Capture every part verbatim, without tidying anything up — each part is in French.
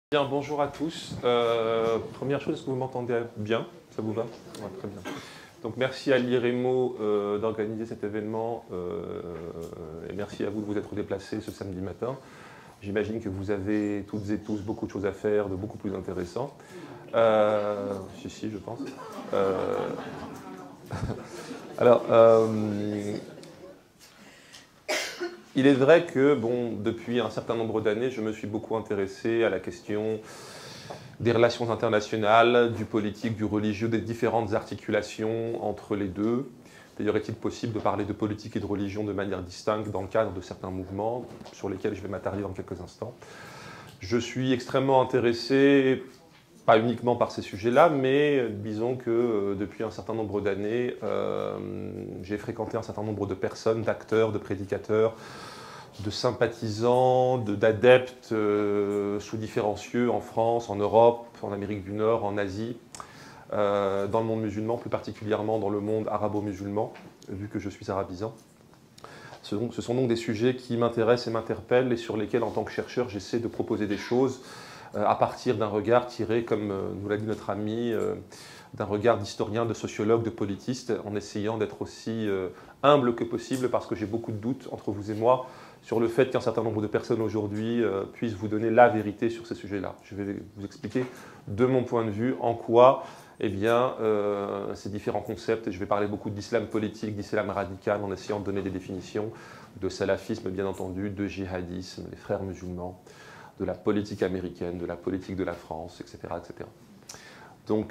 Bien, bonjour à tous. Euh, première chose, est-ce que vous m'entendez bien? Ça vous va? Ouais, très bien. Donc merci à l'IREMO euh, d'organiser cet événement euh, et merci à vous de vous être déplacés ce samedi matin. J'imagine que vous avez toutes et tous beaucoup de choses à faire, de beaucoup plus intéressant. Euh, si, si, je pense. Euh, alors, euh, il est vrai que, bon, depuis un certain nombre d'années, je me suis beaucoup intéressé à la question des relations internationales, du politique, du religieux, des différentes articulations entre les deux. D'ailleurs, est-il possible de parler de politique et de religion de manière distincte dans le cadre de certains mouvements sur lesquels je vais m'attarder dans quelques instants. Je suis extrêmement intéressé, pas uniquement par ces sujets-là, mais disons que euh, depuis un certain nombre d'années, euh, j'ai fréquenté un certain nombre de personnes, d'acteurs, de prédicateurs, de sympathisants, d'adeptes euh, sous différents cieux en France, en Europe, en Amérique du Nord, en Asie, euh, dans le monde musulman, plus particulièrement dans le monde arabo-musulman, vu que je suis arabisant. Ce, ce sont donc des sujets qui m'intéressent et m'interpellent et sur lesquels, en tant que chercheur, j'essaie de proposer des choses euh, à partir d'un regard tiré, comme euh, nous l'a dit notre ami, euh, d'un regard d'historien, de sociologue, de politiste, en essayant d'être aussi euh, humble que possible, parce que j'ai beaucoup de doutes entre vous et moi sur le fait qu'un certain nombre de personnes aujourd'hui euh, puissent vous donner la vérité sur ces sujets-là. Je vais vous expliquer de mon point de vue en quoi eh bien, euh, ces différents concepts, et je vais parler beaucoup d'islam politique, d'islam radical, en essayant de donner des définitions, de salafisme bien entendu, de djihadisme, les frères musulmans, de la politique américaine, de la politique de la France, et cetera et cetera. Donc,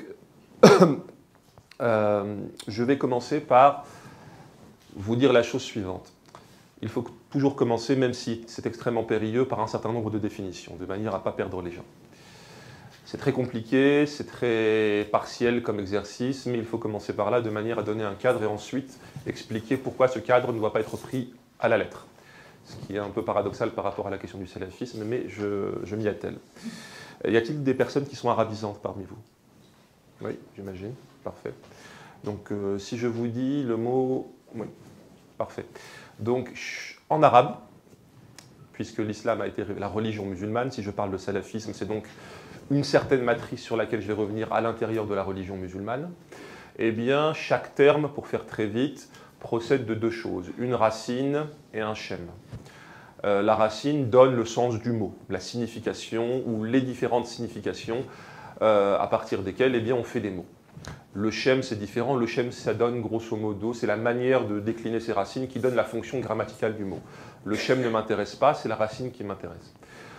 euh, je vais commencer par vous dire la chose suivante. Il faut toujours commencer, même si c'est extrêmement périlleux, par un certain nombre de définitions, de manière à ne pas perdre les gens. C'est très compliqué, c'est très partiel comme exercice, mais il faut commencer par là de manière à donner un cadre et ensuite expliquer pourquoi ce cadre ne doit pas être pris à la lettre. Ce qui est un peu paradoxal par rapport à la question du salafisme, mais je, je m'y attelle. Y a-t-il des personnes qui sont arabisantes parmi vous? Oui, j'imagine. Parfait. Donc, euh, si je vous dis le mot... Oui, parfait. Donc, en arabe, puisque l'islam a été la religion musulmane, si je parle de salafisme, c'est donc une certaine matrice sur laquelle je vais revenir à l'intérieur de la religion musulmane, eh bien, chaque terme, pour faire très vite, procède de deux choses, une racine et un schème. Euh, la racine donne le sens du mot, la signification ou les différentes significations euh, à partir desquelles eh bien, on fait des mots. Le schème, c'est différent. Le schème, ça donne grosso modo, c'est la manière de décliner ces racines qui donne la fonction grammaticale du mot. Le schème ne m'intéresse pas, c'est la racine qui m'intéresse.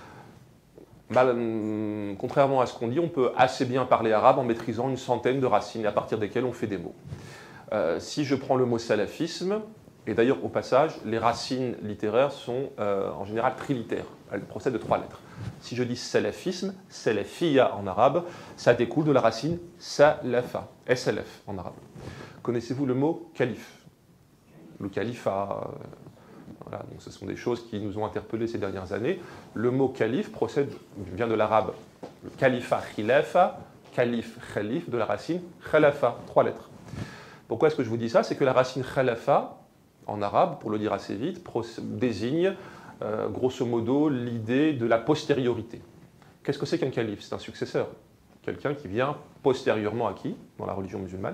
Mal, contrairement à ce qu'on dit, on peut assez bien parler arabe en maîtrisant une centaine de racines à partir desquelles on fait des mots. Euh, si je prends le mot salafisme, et d'ailleurs au passage, les racines littéraires sont euh, en général trilitères. Elles procèdent de trois lettres. Si je dis salafisme, salafiyya en arabe, ça découle de la racine salafa, S L F en arabe. Connaissez-vous le mot calife? Le califat, euh, voilà, donc ce sont des choses qui nous ont interpellés ces dernières années. Le mot calife procède, vient de l'arabe, le califat khilafa, calife khalif, de la racine khalafa, trois lettres. Pourquoi est-ce que je vous dis ça? C'est que la racine khalafa, en arabe, pour le dire assez vite, désigne euh, grosso modo l'idée de la postériorité. Qu'est-ce que c'est qu'un calife? C'est un successeur. Quelqu'un qui vient postérieurement à qui, dans la religion musulmane?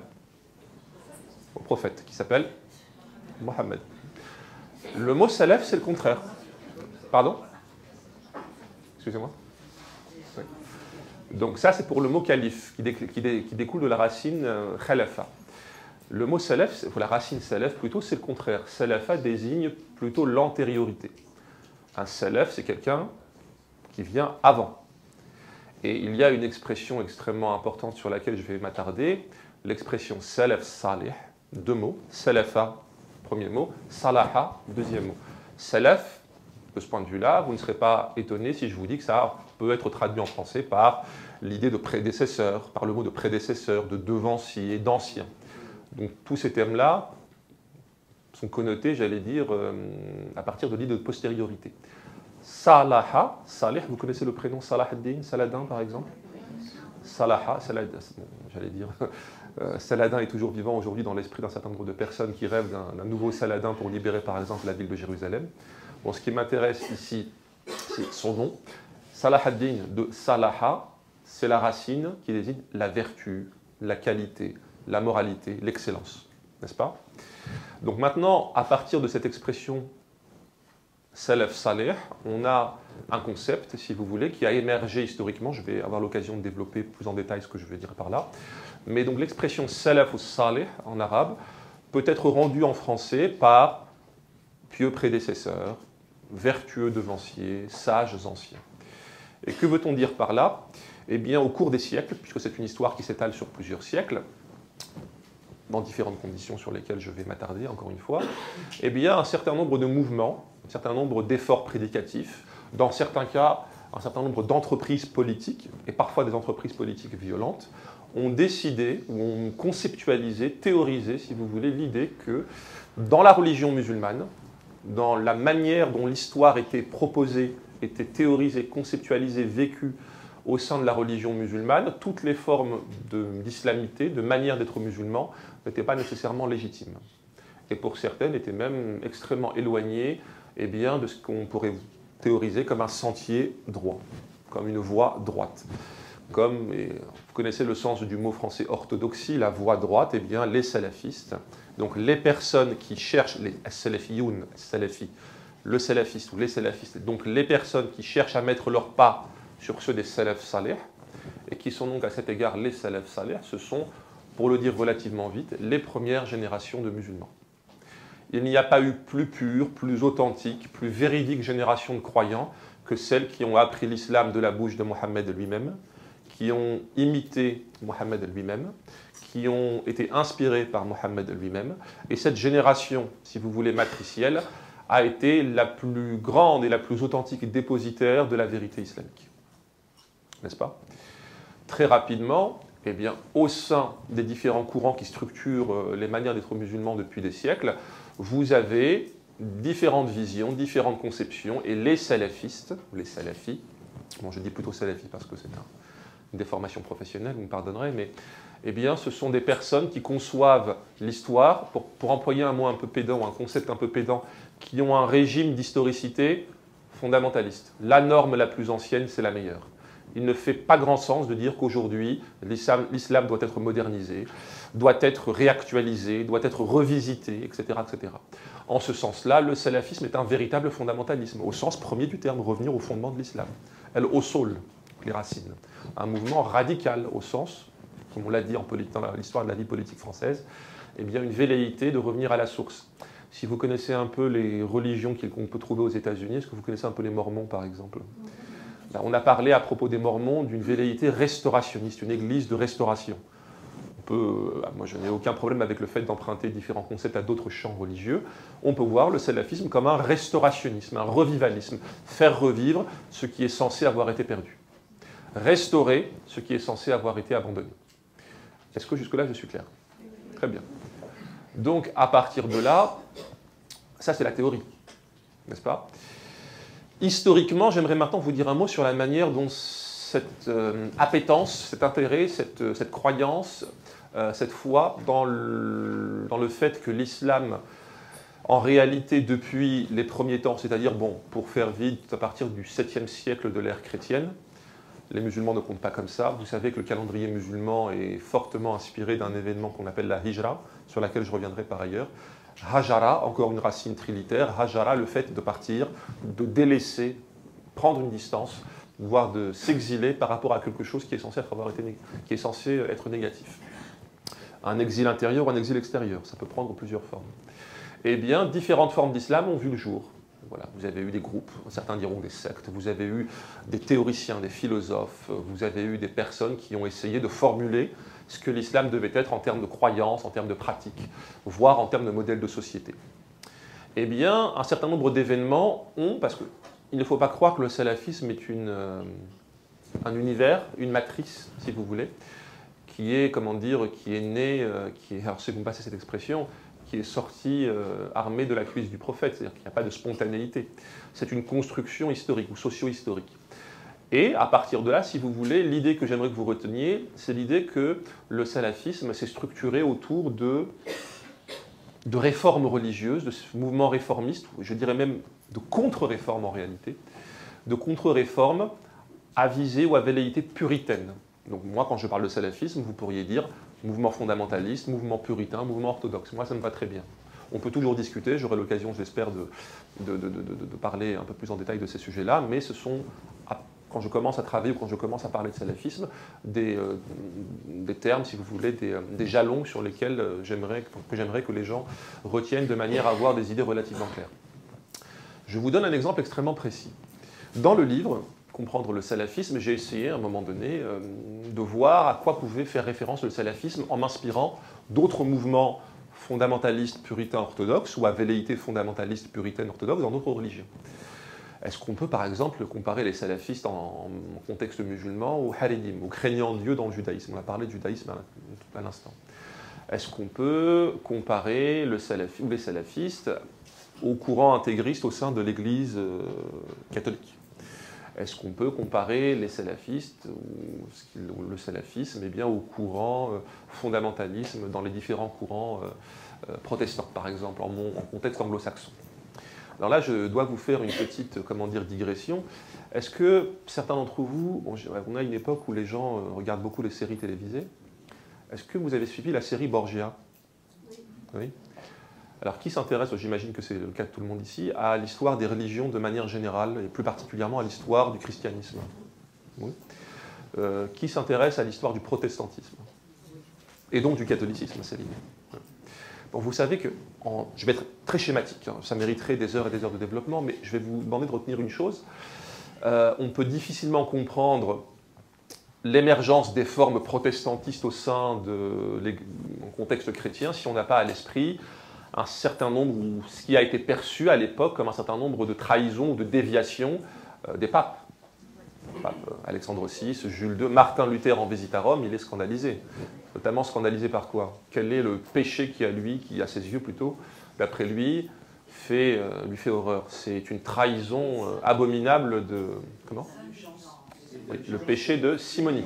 Au prophète, qui s'appelle Mohammed. Le mot salaf, c'est le contraire. Pardon? Excusez-moi. Oui. Donc ça, c'est pour le mot calife, qui, dé qui, dé qui découle de la racine euh, khalafa. Le mot salaf, pour la racine salaf plutôt, c'est le contraire. Salafa désigne plutôt l'antériorité. Un salaf, c'est quelqu'un qui vient avant. Et il y a une expression extrêmement importante sur laquelle je vais m'attarder, l'expression salaf salih, deux mots, salafa, premier mot, salaha, deuxième mot. Salaf, de ce point de vue-là, vous ne serez pas étonné si je vous dis que ça peut être traduit en français par l'idée de prédécesseur, par le mot de prédécesseur, de devancier, d'ancien. Donc tous ces termes-là sont connotés, j'allais dire, euh, à partir de l'idée de postériorité. Salaha, Salih, vous connaissez le prénom Salah ad-Din, Saladin par exemple? Salaha, Saladin, j'allais dire, euh, Saladin est toujours vivant aujourd'hui dans l'esprit d'un certain nombre de personnes qui rêvent d'un nouveau Saladin pour libérer par exemple la ville de Jérusalem. Bon, ce qui m'intéresse ici, c'est son nom. Salah ad-Din de Salaha, c'est la racine qui désigne la vertu, la qualité, la moralité, l'excellence, n'est-ce pas? Donc maintenant, à partir de cette expression Salaf Saleh, on a un concept, si vous voulez, qui a émergé historiquement. Je vais avoir l'occasion de développer plus en détail ce que je veux dire par là. Mais donc l'expression Salaf ou Saleh en arabe peut être rendue en français par pieux prédécesseurs, vertueux devanciers, sages anciens. Et que veut-on dire par là? Eh bien, au cours des siècles, puisque c'est une histoire qui s'étale sur plusieurs siècles, dans différentes conditions sur lesquelles je vais m'attarder, encore une fois, eh bien, un certain nombre de mouvements, un certain nombre d'efforts prédicatifs, dans certains cas, un certain nombre d'entreprises politiques, et parfois des entreprises politiques violentes, ont décidé, ou ont conceptualisé, théorisé, si vous voulez, l'idée que dans la religion musulmane, dans la manière dont l'histoire était proposée, était théorisée, conceptualisée, vécue au sein de la religion musulmane, toutes les formes d'islamité, de, de manière d'être musulman, n'étaient pas nécessairement légitimes. Et pour certaines, étaient même extrêmement éloignées eh bien, de ce qu'on pourrait théoriser comme un sentier droit, comme une voie droite. Comme, et vous connaissez le sens du mot français orthodoxie, la voie droite, eh bien, les salafistes, donc les personnes qui cherchent, les salafiyoun, salafi, le salafiste ou les salafistes, donc les personnes qui cherchent à mettre leur pas sur ceux des salaf salih, et qui sont donc à cet égard les salaf salih, ce sont, pour le dire relativement vite, les premières générations de musulmans. Il n'y a pas eu plus pure, plus authentique, plus véridique génération de croyants que celles qui ont appris l'islam de la bouche de Mohammed lui-même, qui ont imité Mohammed lui-même, qui ont été inspirés par Mohammed lui-même. Et cette génération, si vous voulez, matricielle, a été la plus grande et la plus authentique dépositaire de la vérité islamique. N'est-ce pas? Très rapidement, eh bien, au sein des différents courants qui structurent les manières d'être musulmans depuis des siècles, vous avez différentes visions, différentes conceptions, et les salafistes, les salafis, bon, je dis plutôt salafis parce que c'est un, une déformation professionnelle, vous me pardonnerez, mais eh bien, ce sont des personnes qui conçoivent l'histoire, pour, pour employer un mot un peu pédant, un concept un peu pédant, qui ont un régime d'historicité fondamentaliste. La norme la plus ancienne, c'est la meilleure. Il ne fait pas grand sens de dire qu'aujourd'hui, l'islam doit être modernisé, doit être réactualisé, doit être revisité, et cetera, et cetera. En ce sens-là, le salafisme est un véritable fondamentalisme, au sens premier du terme, revenir au fondement de l'islam. El-Usul, les racines. Un mouvement radical, au sens, comme on l'a dit en dans l'histoire de la vie politique française, eh bien une velléité de revenir à la source. Si vous connaissez un peu les religions qu'on peut trouver aux États-Unis, est-ce que vous connaissez un peu les Mormons, par exemple? On a parlé à propos des Mormons d'une velléité restaurationniste, une église de restauration. On peut, moi, je n'ai aucun problème avec le fait d'emprunter différents concepts à d'autres champs religieux. On peut voir le salafisme comme un restaurationnisme, un revivalisme, faire revivre ce qui est censé avoir été perdu, restaurer ce qui est censé avoir été abandonné. Est-ce que jusque-là, je suis clair? Très bien. Donc, à partir de là, ça c'est la théorie, n'est-ce pas? Historiquement, j'aimerais maintenant vous dire un mot sur la manière dont cette euh, appétence, cet intérêt, cette, cette croyance, euh, cette foi dans le, dans le fait que l'islam, en réalité, depuis les premiers temps, c'est-à-dire, bon, pour faire vite, à partir du septième siècle de l'ère chrétienne, les musulmans ne comptent pas comme ça. Vous savez que le calendrier musulman est fortement inspiré d'un événement qu'on appelle la hijra, sur laquelle je reviendrai par ailleurs. Hajara, encore une racine trilitaire. Hajara, le fait de partir, de délaisser, prendre une distance, voire de s'exiler par rapport à quelque chose qui est censé être, avoir été, qui est censé être négatif. Un exil intérieur ou un exil extérieur, ça peut prendre plusieurs formes. Eh bien, différentes formes d'islam ont vu le jour. Voilà, vous avez eu des groupes, certains diront des sectes, vous avez eu des théoriciens, des philosophes, vous avez eu des personnes qui ont essayé de formuler ce que l'islam devait être en termes de croyances, en termes de pratiques, voire en termes de modèle de société. Eh bien, un certain nombre d'événements ont, parce qu'il ne faut pas croire que le salafisme est une, euh, un univers, une matrice, si vous voulez, qui est, comment dire, qui est né, euh, qui est, alors si vous me passez cette expression, qui est sorti euh, armé de la cuisse du prophète, c'est-à-dire qu'il n'y a pas de spontanéité. C'est une construction historique ou socio-historique. Et à partir de là, si vous voulez, l'idée que j'aimerais que vous reteniez, c'est l'idée que le salafisme s'est structuré autour de, de réformes religieuses, de ce mouvement réformiste, je dirais même de contre-réformes en réalité, de contre-réformes à visée ou à velléité puritaine. Donc moi, quand je parle de salafisme, vous pourriez dire mouvement fondamentaliste, mouvement puritain, mouvement orthodoxe. Moi, ça me va très bien. On peut toujours discuter, j'aurai l'occasion, j'espère, de, de, de, de, de parler un peu plus en détail de ces sujets-là, mais ce sont, quand je commence à travailler ou quand je commence à parler de salafisme, des, euh, des termes, si vous voulez, des, des jalons sur lesquels j'aimerais, que j'aimerais que les gens retiennent de manière à avoir des idées relativement claires. Je vous donne un exemple extrêmement précis. Dans le livre « Comprendre le salafisme », j'ai essayé à un moment donné euh, de voir à quoi pouvait faire référence le salafisme en m'inspirant d'autres mouvements fondamentalistes puritains orthodoxes ou à velléité fondamentaliste puritaine orthodoxe dans d'autres religions. Est-ce qu'on peut par exemple comparer les salafistes en, en contexte musulman aux haridim, aux craignants Dieu dans le judaïsme? On a parlé de judaïsme à, à l'instant. Est-ce qu'on peut comparer le salafi, ou les salafistes au courant intégriste au sein de l'Église euh, catholique? Est-ce qu'on peut comparer les salafistes ou, ou le salafisme eh bien, au courant euh, fondamentalisme dans les différents courants euh, euh, protestants, par exemple, en, mon, en contexte anglo-saxon? Alors là, je dois vous faire une petite, comment dire, digression. Est-ce que certains d'entre vous, bon, on a une époque où les gens euh, regardent beaucoup les séries télévisées. Est-ce que vous avez suivi la série Borgia? Oui. Oui. Alors, qui s'intéresse, j'imagine que c'est le cas de tout le monde ici, à l'histoire des religions de manière générale, et plus particulièrement à l'histoire du christianisme? Oui. Euh, qui s'intéresse à l'histoire du protestantisme? Et donc du catholicisme, c'est l'idée. Bon, vous savez que, en, je vais être très schématique, hein, ça mériterait des heures et des heures de développement, mais je vais vous demander de retenir une chose. Euh, on peut difficilement comprendre l'émergence des formes protestantistes au sein de contexte chrétien si on n'a pas à l'esprit un certain nombre, ou ce qui a été perçu à l'époque comme un certain nombre de trahisons ou de déviations euh, des papes. Le pape Alexandre six, Jules deux, Martin Luther en visite à Rome, il est scandalisé. Notamment scandalisé par quoi? Quel est le péché qui a lui, qui à ses yeux plutôt, d'après lui, fait, euh, lui fait horreur? C'est une trahison euh, abominable de... Comment? Oui, le péché de Simonie.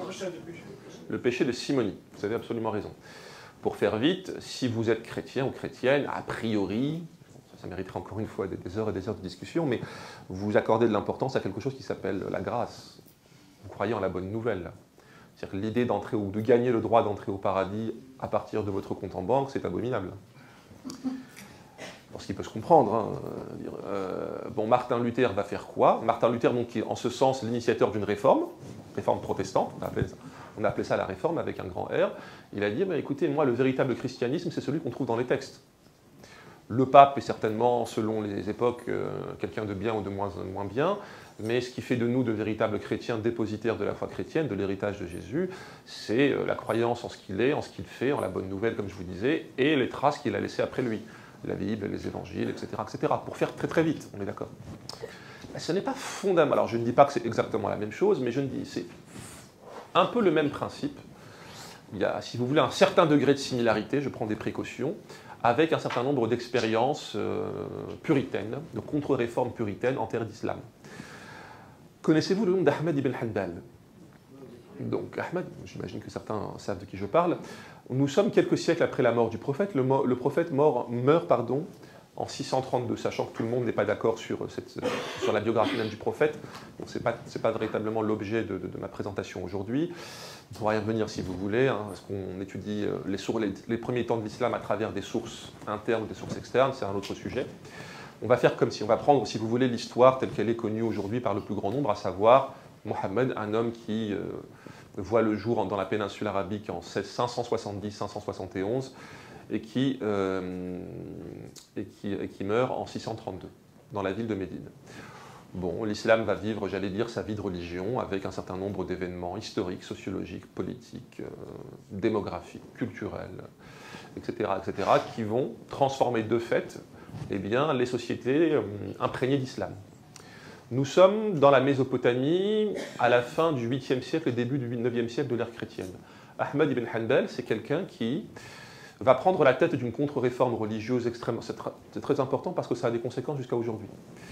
Le péché de Simonie, vous avez absolument raison. Pour faire vite, si vous êtes chrétien ou chrétienne, a priori, ça, ça mériterait encore une fois des, des heures et des heures de discussion, mais vous accordez de l'importance à quelque chose qui s'appelle la grâce. Vous croyez en la bonne nouvelle. C'est-à-dire que l'idée d'entrer ou de gagner le droit d'entrer au paradis à partir de votre compte en banque, c'est abominable. Bon, ce qui peut se comprendre. Hein, euh, bon, Martin Luther va faire quoi? Martin Luther, donc, qui est en ce sens l'initiateur d'une réforme, réforme protestante, on a appelé ça. On a appelé ça la réforme avec un grand R. Il a dit, bah, écoutez, moi, le véritable christianisme, c'est celui qu'on trouve dans les textes. Le pape est certainement, selon les époques, euh, quelqu'un de bien ou de moins, moins bien, mais ce qui fait de nous de véritables chrétiens dépositaires de la foi chrétienne, de l'héritage de Jésus, c'est euh, la croyance en ce qu'il est, en ce qu'il fait, en la bonne nouvelle, comme je vous disais, et les traces qu'il a laissées après lui. La Bible, les évangiles, et cetera, et cetera. Pour faire très très vite, on est d'accord. Ce n'est pas fondamental. Alors je ne dis pas que c'est exactement la même chose, mais je ne dis c'est un peu le même principe. Il y a, si vous voulez, un certain degré de similarité, je prends des précautions, avec un certain nombre d'expériences euh, puritaines, de contre-réformes puritaines en terre d'islam. Connaissez-vous le nom d'Ahmed ibn Hanbal? Donc Ahmed, j'imagine que certains savent de qui je parle. Nous sommes quelques siècles après la mort du prophète. Le, le prophète mort, meurt pardon, en six cent trente-deux, sachant que tout le monde n'est pas d'accord sur, sur la biographie même du prophète. Donc ce n'est pas, c'est pas véritablement l'objet de, de, de ma présentation aujourd'hui. On pourra y revenir si vous voulez, hein, parce qu'on étudie les, les, les premiers temps de l'islam à travers des sources internes ou des sources externes, c'est un autre sujet. On va faire comme si, on va prendre, si vous voulez, l'histoire telle qu'elle est connue aujourd'hui par le plus grand nombre, à savoir Mohammed, un homme qui euh, voit le jour dans la péninsule arabique en cinq cent soixante-dix cinq cent soixante et onze et qui, euh, et, qui, et qui meurt en six cent trente-deux dans la ville de Médine. Bon, l'islam va vivre, j'allais dire, sa vie de religion avec un certain nombre d'événements historiques, sociologiques, politiques, euh, démographiques, culturels, et cetera, et cetera, qui vont transformer de fait eh bien, les sociétés euh, imprégnées d'islam. Nous sommes dans la Mésopotamie à la fin du huitième siècle et début du neuvième siècle de l'ère chrétienne. Ahmed ibn Hanbal, c'est quelqu'un qui va prendre la tête d'une contre-réforme religieuse extrêmement... C'est très important parce que ça a des conséquences jusqu'à aujourd'hui.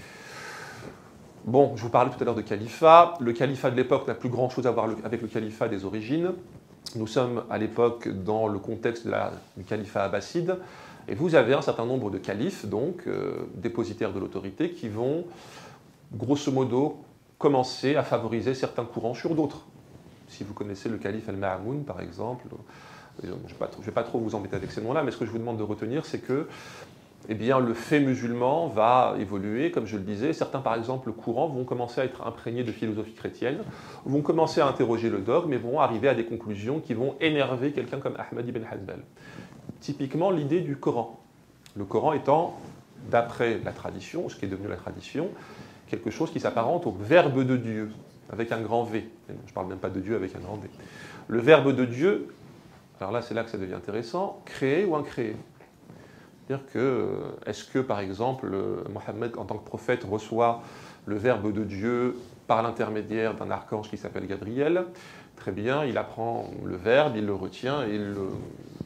Bon, je vous parlais tout à l'heure de califat. Le califat de l'époque n'a plus grand-chose à voir avec le califat des origines. Nous sommes à l'époque dans le contexte de la, du califat abbasside. Et vous avez un certain nombre de califes, donc, euh, dépositaires de l'autorité, qui vont, grosso modo, commencer à favoriser certains courants sur d'autres. Si vous connaissez le calife Al-Ma'amoun, par exemple, je ne vais pas trop vous embêter avec ces noms-là, mais ce que je vous demande de retenir, c'est que eh bien, le fait musulman va évoluer, comme je le disais. Certains, par exemple, courants vont commencer à être imprégnés de philosophie chrétienne, vont commencer à interroger le dogme et vont arriver à des conclusions qui vont énerver quelqu'un comme Ahmad ibn Hanbal. Typiquement, l'idée du Coran. Le Coran étant, d'après la tradition, ce qui est devenu la tradition, quelque chose qui s'apparente au Verbe de Dieu, avec un grand V. Je ne parle même pas de Dieu avec un grand D. Le Verbe de Dieu, alors là, c'est là que ça devient intéressant, créé ou incréé. C'est-à-dire que, est-ce que, par exemple, Mohammed, en tant que prophète, reçoit le Verbe de Dieu par l'intermédiaire d'un archange qui s'appelle Gabriel? Très bien, il apprend le Verbe, il le retient et il le,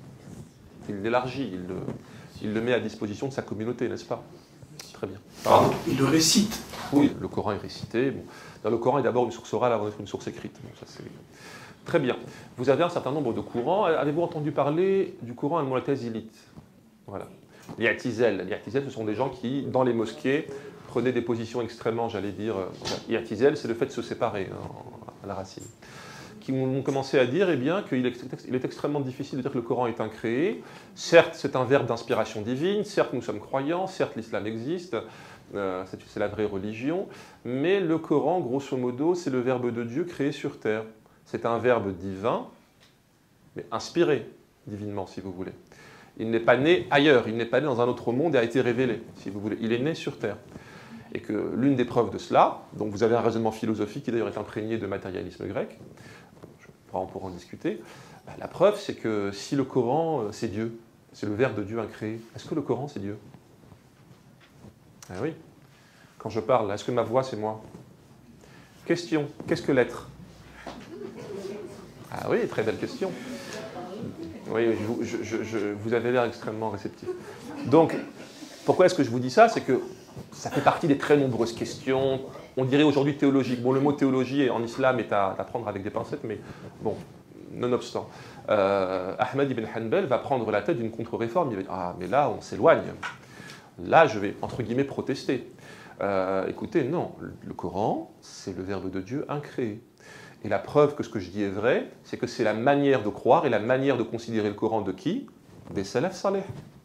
il l'élargit, il le, il le met à disposition de sa communauté, n'est-ce pas? Très bien. Pardon, il le récite. Oui, le Coran est récité. Bon. Dans le Coran est d'abord une source orale avant d'être une source écrite. Bon, ça, c'est... Très bien. Vous avez un certain nombre de courants. Avez-vous entendu parler du courant al-Mu'tazilite? Voilà. Les I'tizel. Les I'tizel, ce sont des gens qui, dans les mosquées, prenaient des positions extrêmement, j'allais dire... I'tizel, c'est le fait de se séparer, hein, à la racine. Qui ont commencé à dire eh bien, qu'il est, il est extrêmement difficile de dire que le Coran est incréé. Certes, c'est un verbe d'inspiration divine, certes, nous sommes croyants, certes, l'islam existe, euh, c'est, c'est la vraie religion, mais le Coran, grosso modo, c'est le verbe de Dieu créé sur terre. C'est un verbe divin, mais inspiré divinement, si vous voulez. Il n'est pas né ailleurs, il n'est pas né dans un autre monde et a été révélé, si vous voulez. Il est né sur terre. Et que l'une des preuves de cela, donc vous avez un raisonnement philosophique qui d'ailleurs est imprégné de matérialisme grec, on pourra en discuter. La preuve, c'est que si le Coran, c'est Dieu, c'est le Verbe de Dieu incréé, est-ce que le Coran, c'est Dieu? Ah oui. Quand je parle, est-ce que ma voix, c'est moi? Question, qu'est-ce que l'être? Ah oui, très belle question. Oui, je, je, je, vous avez l'air extrêmement réceptif. Donc, pourquoi est-ce que je vous dis ça? C'est que ça fait partie des très nombreuses questions, on dirait aujourd'hui théologiques. Bon, le mot théologie en islam est à, à prendre avec des pincettes, mais bon, nonobstant. Euh, Ahmad ibn Hanbal va prendre la tête d'une contre-réforme. Il va dire, ah, mais là, on s'éloigne. Là, je vais, entre guillemets, protester. Euh, écoutez, non, le Coran, c'est le Verbe de Dieu incréé. Et la preuve que ce que je dis est vrai, c'est que c'est la manière de croire et la manière de considérer le Coran de qui? Des salaf salih.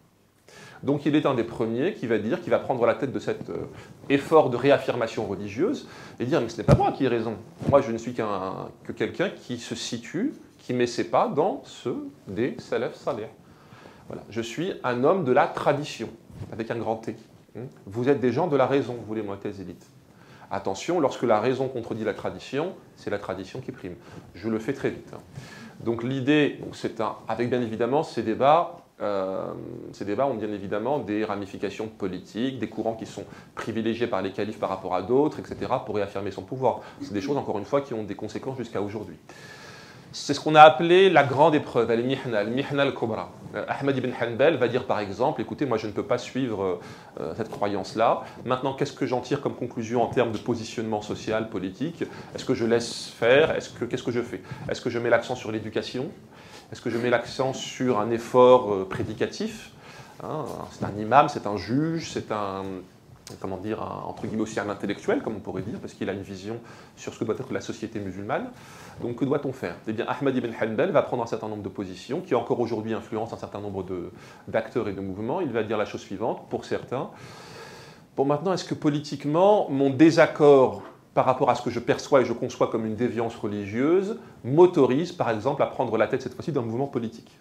Donc il est un des premiers qui va dire, qui va prendre la tête de cet euh, effort de réaffirmation religieuse et dire, mais ce n'est pas moi qui ai raison. Moi, je ne suis qu'un, que quelqu'un qui se situe, qui met ses pas dans ceux des salaf salih. Voilà. Je suis un homme de la tradition, avec un grand T. Vous êtes des gens de la raison, vous les Mu'tazilites. Attention, lorsque la raison contredit la tradition, c'est la tradition qui prime. Je le fais très vite. Donc l'idée, c'est un, avec bien évidemment ces débats, euh, ces débats ont bien évidemment des ramifications politiques, des courants qui sont privilégiés par les califes par rapport à d'autres, et cetera, pour réaffirmer son pouvoir. C'est des choses, encore une fois, qui ont des conséquences jusqu'à aujourd'hui. C'est ce qu'on a appelé la grande épreuve, al-Mihna, al-Mihna al-Kubra. Ahmad ibn Hanbal va dire par exemple, écoutez, moi je ne peux pas suivre euh, cette croyance-là. Maintenant, qu'est-ce que j'en tire comme conclusion en termes de positionnement social, politique? Est-ce que je laisse faire? Est-ce que, qu'est-ce que je fais? Est-ce que je mets l'accent sur l'éducation? Est-ce que je mets l'accent sur un effort euh, prédicatif? Hein, c'est un imam, c'est un juge, c'est un... comment dire, un, entre guillemets aussi un intellectuel, comme on pourrait dire, parce qu'il a une vision sur ce que doit être la société musulmane. Donc que doit-on faire? Eh bien, Ahmad ibn Hanbal va prendre un certain nombre de positions, qui encore aujourd'hui influencent un certain nombre de, d'acteurs et de mouvements. Il va dire la chose suivante, pour certains. Bon, maintenant, est-ce que politiquement, mon désaccord par rapport à ce que je perçois et je conçois comme une déviance religieuse m'autorise, par exemple, à prendre la tête cette fois-ci d'un mouvement politique?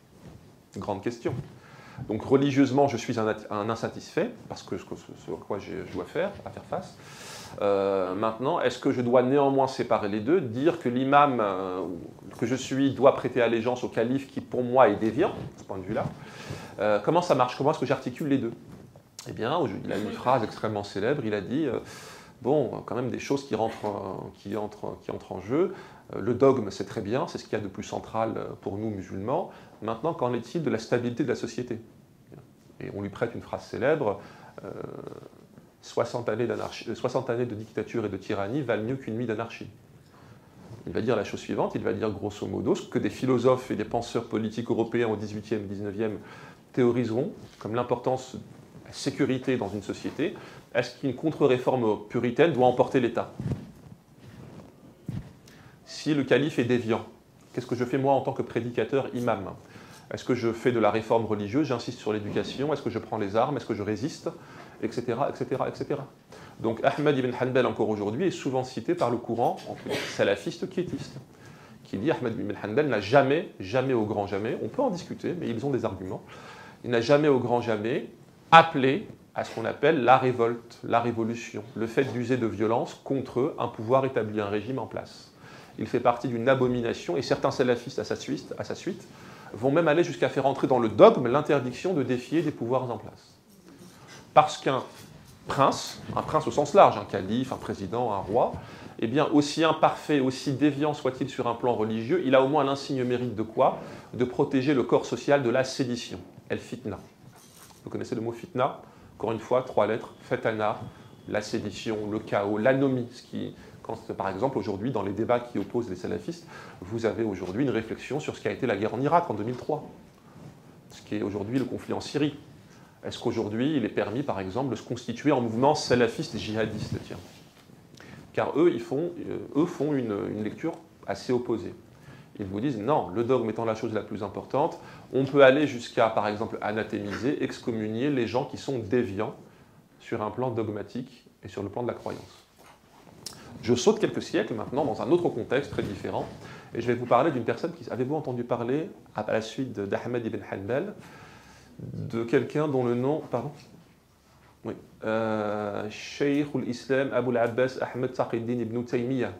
Grande question. Donc religieusement, je suis un, un insatisfait, parce que ce, ce à quoi je dois faire, à faire face. Euh, maintenant, est-ce que je dois néanmoins séparer les deux, dire que l'imam euh, que je suis doit prêter allégeance au calife qui, pour moi, est déviant, de ce point de vue-là? euh, Comment ça marche? Comment est-ce que j'articule les deux? Eh bien, il a une phrase extrêmement célèbre, il a dit, euh, bon, quand même des choses qui rentrent, euh, qui entrent, qui entrent en jeu. Euh, le dogme, c'est très bien, c'est ce qu'il y a de plus central pour nous, musulmans. Maintenant, qu'en est-il de la stabilité de la société? Et on lui prête une phrase célèbre, euh, soixante années de dictature et de tyrannie valent mieux qu'une nuit d'anarchie. Il va dire la chose suivante, il va dire grosso modo ce que des philosophes et des penseurs politiques européens au dix-huitième, dix-neuvième théoriseront comme l'importance de la sécurité dans une société. Est-ce qu'une contre-réforme puritaine doit emporter l'État? si le calife est déviant, qu'est-ce que je fais moi en tant que prédicateur imam? Est-ce que je fais de la réforme religieuse, j'insiste sur l'éducation, est-ce que je prends les armes, est-ce que je résiste, etc., et cetera, et cetera. Donc Ahmed ibn Hanbal, encore aujourd'hui, est souvent cité par le courant salafiste quiétiste, qui dit Ahmed ibn Hanbal n'a jamais, jamais au grand jamais, on peut en discuter, mais ils ont des arguments, il n'a jamais au grand jamais appelé à ce qu'on appelle la révolte, la révolution, le fait d'user de violence contre un pouvoir établi, un régime en place. Il fait partie d'une abomination, et certains salafistes à sa suite, à sa suite vont même aller jusqu'à faire entrer dans le dogme l'interdiction de défier des pouvoirs en place. Parce qu'un prince, un prince au sens large, un calife, un président, un roi, eh bien, aussi imparfait, aussi déviant soit-il sur un plan religieux, il a au moins l'insigne mérite de quoi? De protéger le corps social de la sédition, el fitna. Vous connaissez le mot fitna? Encore une fois, trois lettres, fetana, la sédition, le chaos, l'anomie, ce qui... Quand, par exemple, aujourd'hui, dans les débats qui opposent les salafistes, vous avez aujourd'hui une réflexion sur ce qu'a été la guerre en Irak en deux mille trois, ce qui est aujourd'hui le conflit en Syrie. Est-ce qu'aujourd'hui, il est permis, par exemple, de se constituer en mouvement salafiste et djihadiste, tiens. Car eux, ils font, eux font une, une lecture assez opposée. Ils vous disent, non, le dogme étant la chose la plus importante, on peut aller jusqu'à, par exemple, anathémiser, excommunier les gens qui sont déviants sur un plan dogmatique et sur le plan de la croyance. Je saute quelques siècles maintenant dans un autre contexte très différent, et je vais vous parler d'une personne qui... Avez-vous entendu parler, à la suite d'Ahmed ibn Hanbal, de quelqu'un dont le nom... Pardon? Oui. Euh, Cheikh al-Islam Abu al-Abbas Ahmed Taqi-Din ibn Taymiyyah.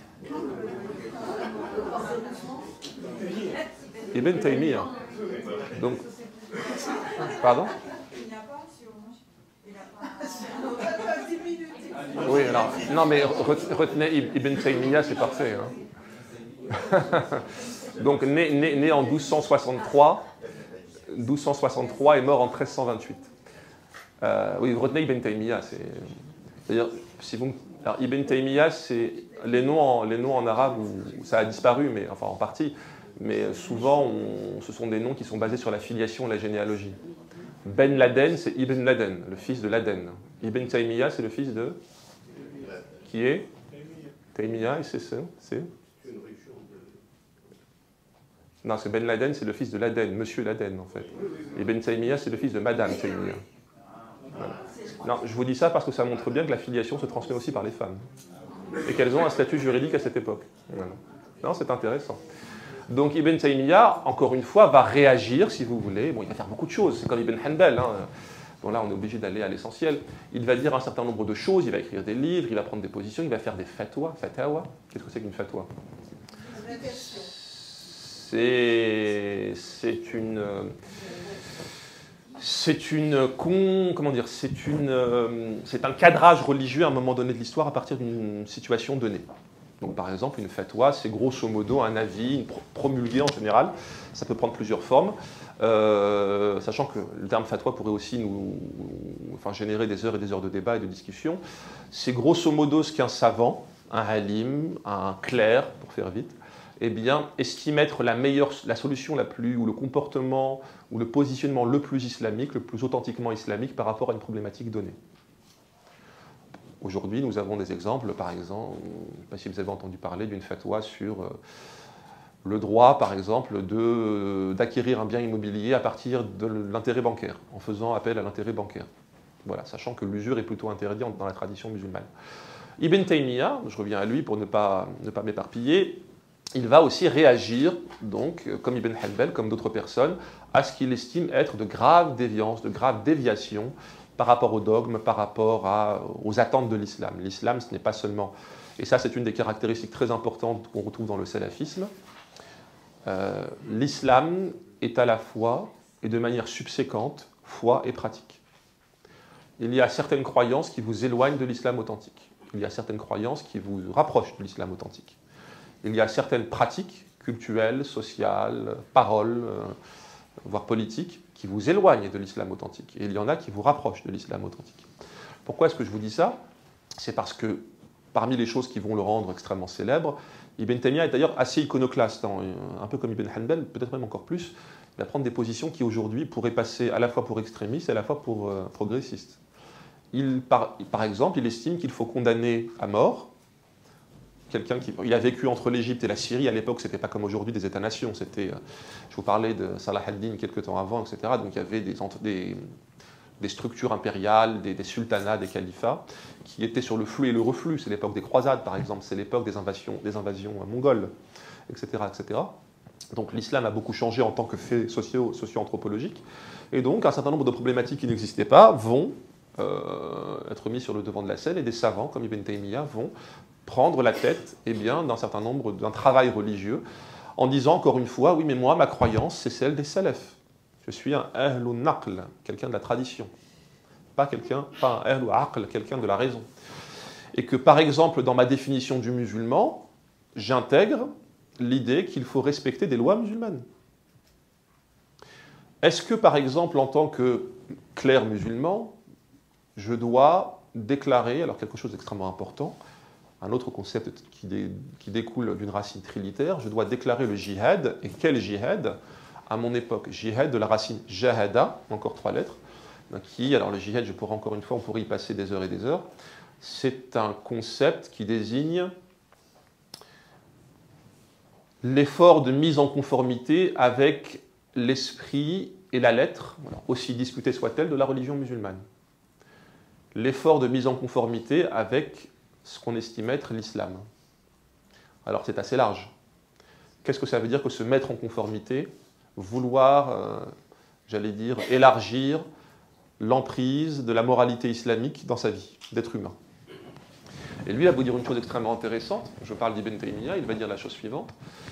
Ibn Taymiyyah. Donc... Pardon? Oui, alors, non mais retenez Ibn Taymiyyah, c'est parfait. Hein. Donc, né, né, né en douze cent soixante-trois, douze cent soixante-trois et mort en treize cent vingt-huit. Euh, oui, retenez Ibn Taymiyyah, c'est-à-dire, si vous... Alors, Ibn Taymiyyah, c'est les noms en, les noms en arabe, où ça a disparu, mais enfin en partie, mais souvent, on, ce sont des noms qui sont basés sur la filiation, la généalogie. Ben Laden, c'est Ibn Laden, le fils de Laden. Ibn Taymiyyah, c'est le fils de... Qui est Taymiyyah, et c'est ça, c'est... Non, c'est Ben Laden, c'est le fils de Laden, Monsieur Laden, en fait. Ibn Taymiyyah, c'est le fils de Madame Taymiyyah. Voilà. Non, je vous dis ça parce que ça montre bien que la filiation se transmet aussi par les femmes. Et qu'elles ont un statut juridique à cette époque. Voilà. Non, c'est intéressant. Donc Ibn Taymiyyah, encore une fois, va réagir, si vous voulez. Bon, il va faire beaucoup de choses, c'est comme Ibn Hanbal. Hein. Bon, là, on est obligé d'aller à l'essentiel. Il va dire un certain nombre de choses, il va écrire des livres, il va prendre des positions, il va faire des fatwas. Fatawa, qu'est-ce que c'est qu'une fatwa? C'est une... C'est une... Comment dire? C'est une... C'est un cadrage religieux à un moment donné de l'histoire à partir d'une situation donnée. Donc, par exemple, une fatwa, c'est grosso modo un avis, une promulguée en général. Ça peut prendre plusieurs formes, euh, sachant que le terme fatwa pourrait aussi nous, enfin, générer des heures et des heures de débat et de discussion. C'est grosso modo ce qu'un savant, un halim, un clerc, pour faire vite, eh bien, estime être la meilleure, la solution la plus, ou le comportement, ou le positionnement le plus islamique, le plus authentiquement islamique par rapport à une problématique donnée. Aujourd'hui, nous avons des exemples, par exemple, je ne sais pas si vous avez entendu parler d'une fatwa sur euh, le droit, par exemple, d'acquérir un bien immobilier à partir de l'intérêt bancaire, en faisant appel à l'intérêt bancaire. Voilà, sachant que l'usure est plutôt interdite dans la tradition musulmane. Ibn Taymiyyah, je reviens à lui pour ne pas, ne pas m'éparpiller, il va aussi réagir, donc, comme Ibn Hanbal, comme d'autres personnes, à ce qu'il estime être de graves déviances, de graves déviations par rapport au dogme, par rapport à, aux attentes de l'islam. L'islam, ce n'est pas seulement... Et ça, c'est une des caractéristiques très importantes qu'on retrouve dans le salafisme. Euh, l'islam est à la fois, et de manière subséquente, foi et pratique. Il y a certaines croyances qui vous éloignent de l'islam authentique. Il y a certaines croyances qui vous rapprochent de l'islam authentique. Il y a certaines pratiques culturelles, sociales, paroles, euh, voire politiques, qui vous éloignent de l'islam authentique. Et il y en a qui vous rapprochent de l'islam authentique. Pourquoi est-ce que je vous dis ça? C'est parce que, parmi les choses qui vont le rendre extrêmement célèbre, Ibn Taymiyyah est d'ailleurs assez iconoclaste, hein, un peu comme Ibn Hanbal, peut-être même encore plus. Il va prendre des positions qui aujourd'hui pourraient passer à la fois pour extrémistes et à la fois pour euh, progressistes. Il, par, par exemple, il estime qu'il faut condamner à mort quelqu'un qui il a vécu entre l'Égypte et la Syrie. À l'époque, ce n'était pas comme aujourd'hui des États-nations. C'était, je vous parlais de Salah ad-Din quelques temps avant, et cetera. Donc il y avait des, des, des structures impériales, des, des sultanats, des califats, qui étaient sur le flux et le reflux. C'est l'époque des croisades, par exemple. C'est l'époque des invasions, des invasions mongoles, et cetera, et cetera. Donc l'islam a beaucoup changé en tant que fait socio, socio-anthropologique. Et donc un certain nombre de problématiques qui n'existaient pas vont euh, être mis sur le devant de la scène, et des savants comme Ibn Taymiyyah vont prendre la tête eh bien, d'un certain nombre, d'un travail religieux, en disant encore une fois, oui mais moi ma croyance c'est celle des salafs. Je suis un ahlun naql, quelqu'un de la tradition, pas quelqu'un, pas un ahlun aql, quelqu'un de la raison. Et que par exemple dans ma définition du musulman, j'intègre l'idée qu'il faut respecter des lois musulmanes. Est-ce que, par exemple, en tant que clerc musulman, je dois déclarer, alors quelque chose d'extrêmement important, un autre concept qui, dé, qui découle d'une racine trilitaire, je dois déclarer le jihad, et quel jihad? À mon époque, jihad de la racine jahada, encore trois lettres, qui, alors le jihad, je pourrais encore une fois, on pourrait y passer des heures et des heures, c'est un concept qui désigne l'effort de mise en conformité avec l'esprit et la lettre, aussi discutée soit-elle, de la religion musulmane. L'effort de mise en conformité avec ce qu'on estime être l'islam. Alors c'est assez large. Qu'est-ce que ça veut dire que se mettre en conformité, vouloir, euh, j'allais dire, élargir l'emprise de la moralité islamique dans sa vie d'être humain? Et lui, il va vous dire une chose extrêmement intéressante. Je parle d'Ibn Taymiyyah, il va dire la chose suivante.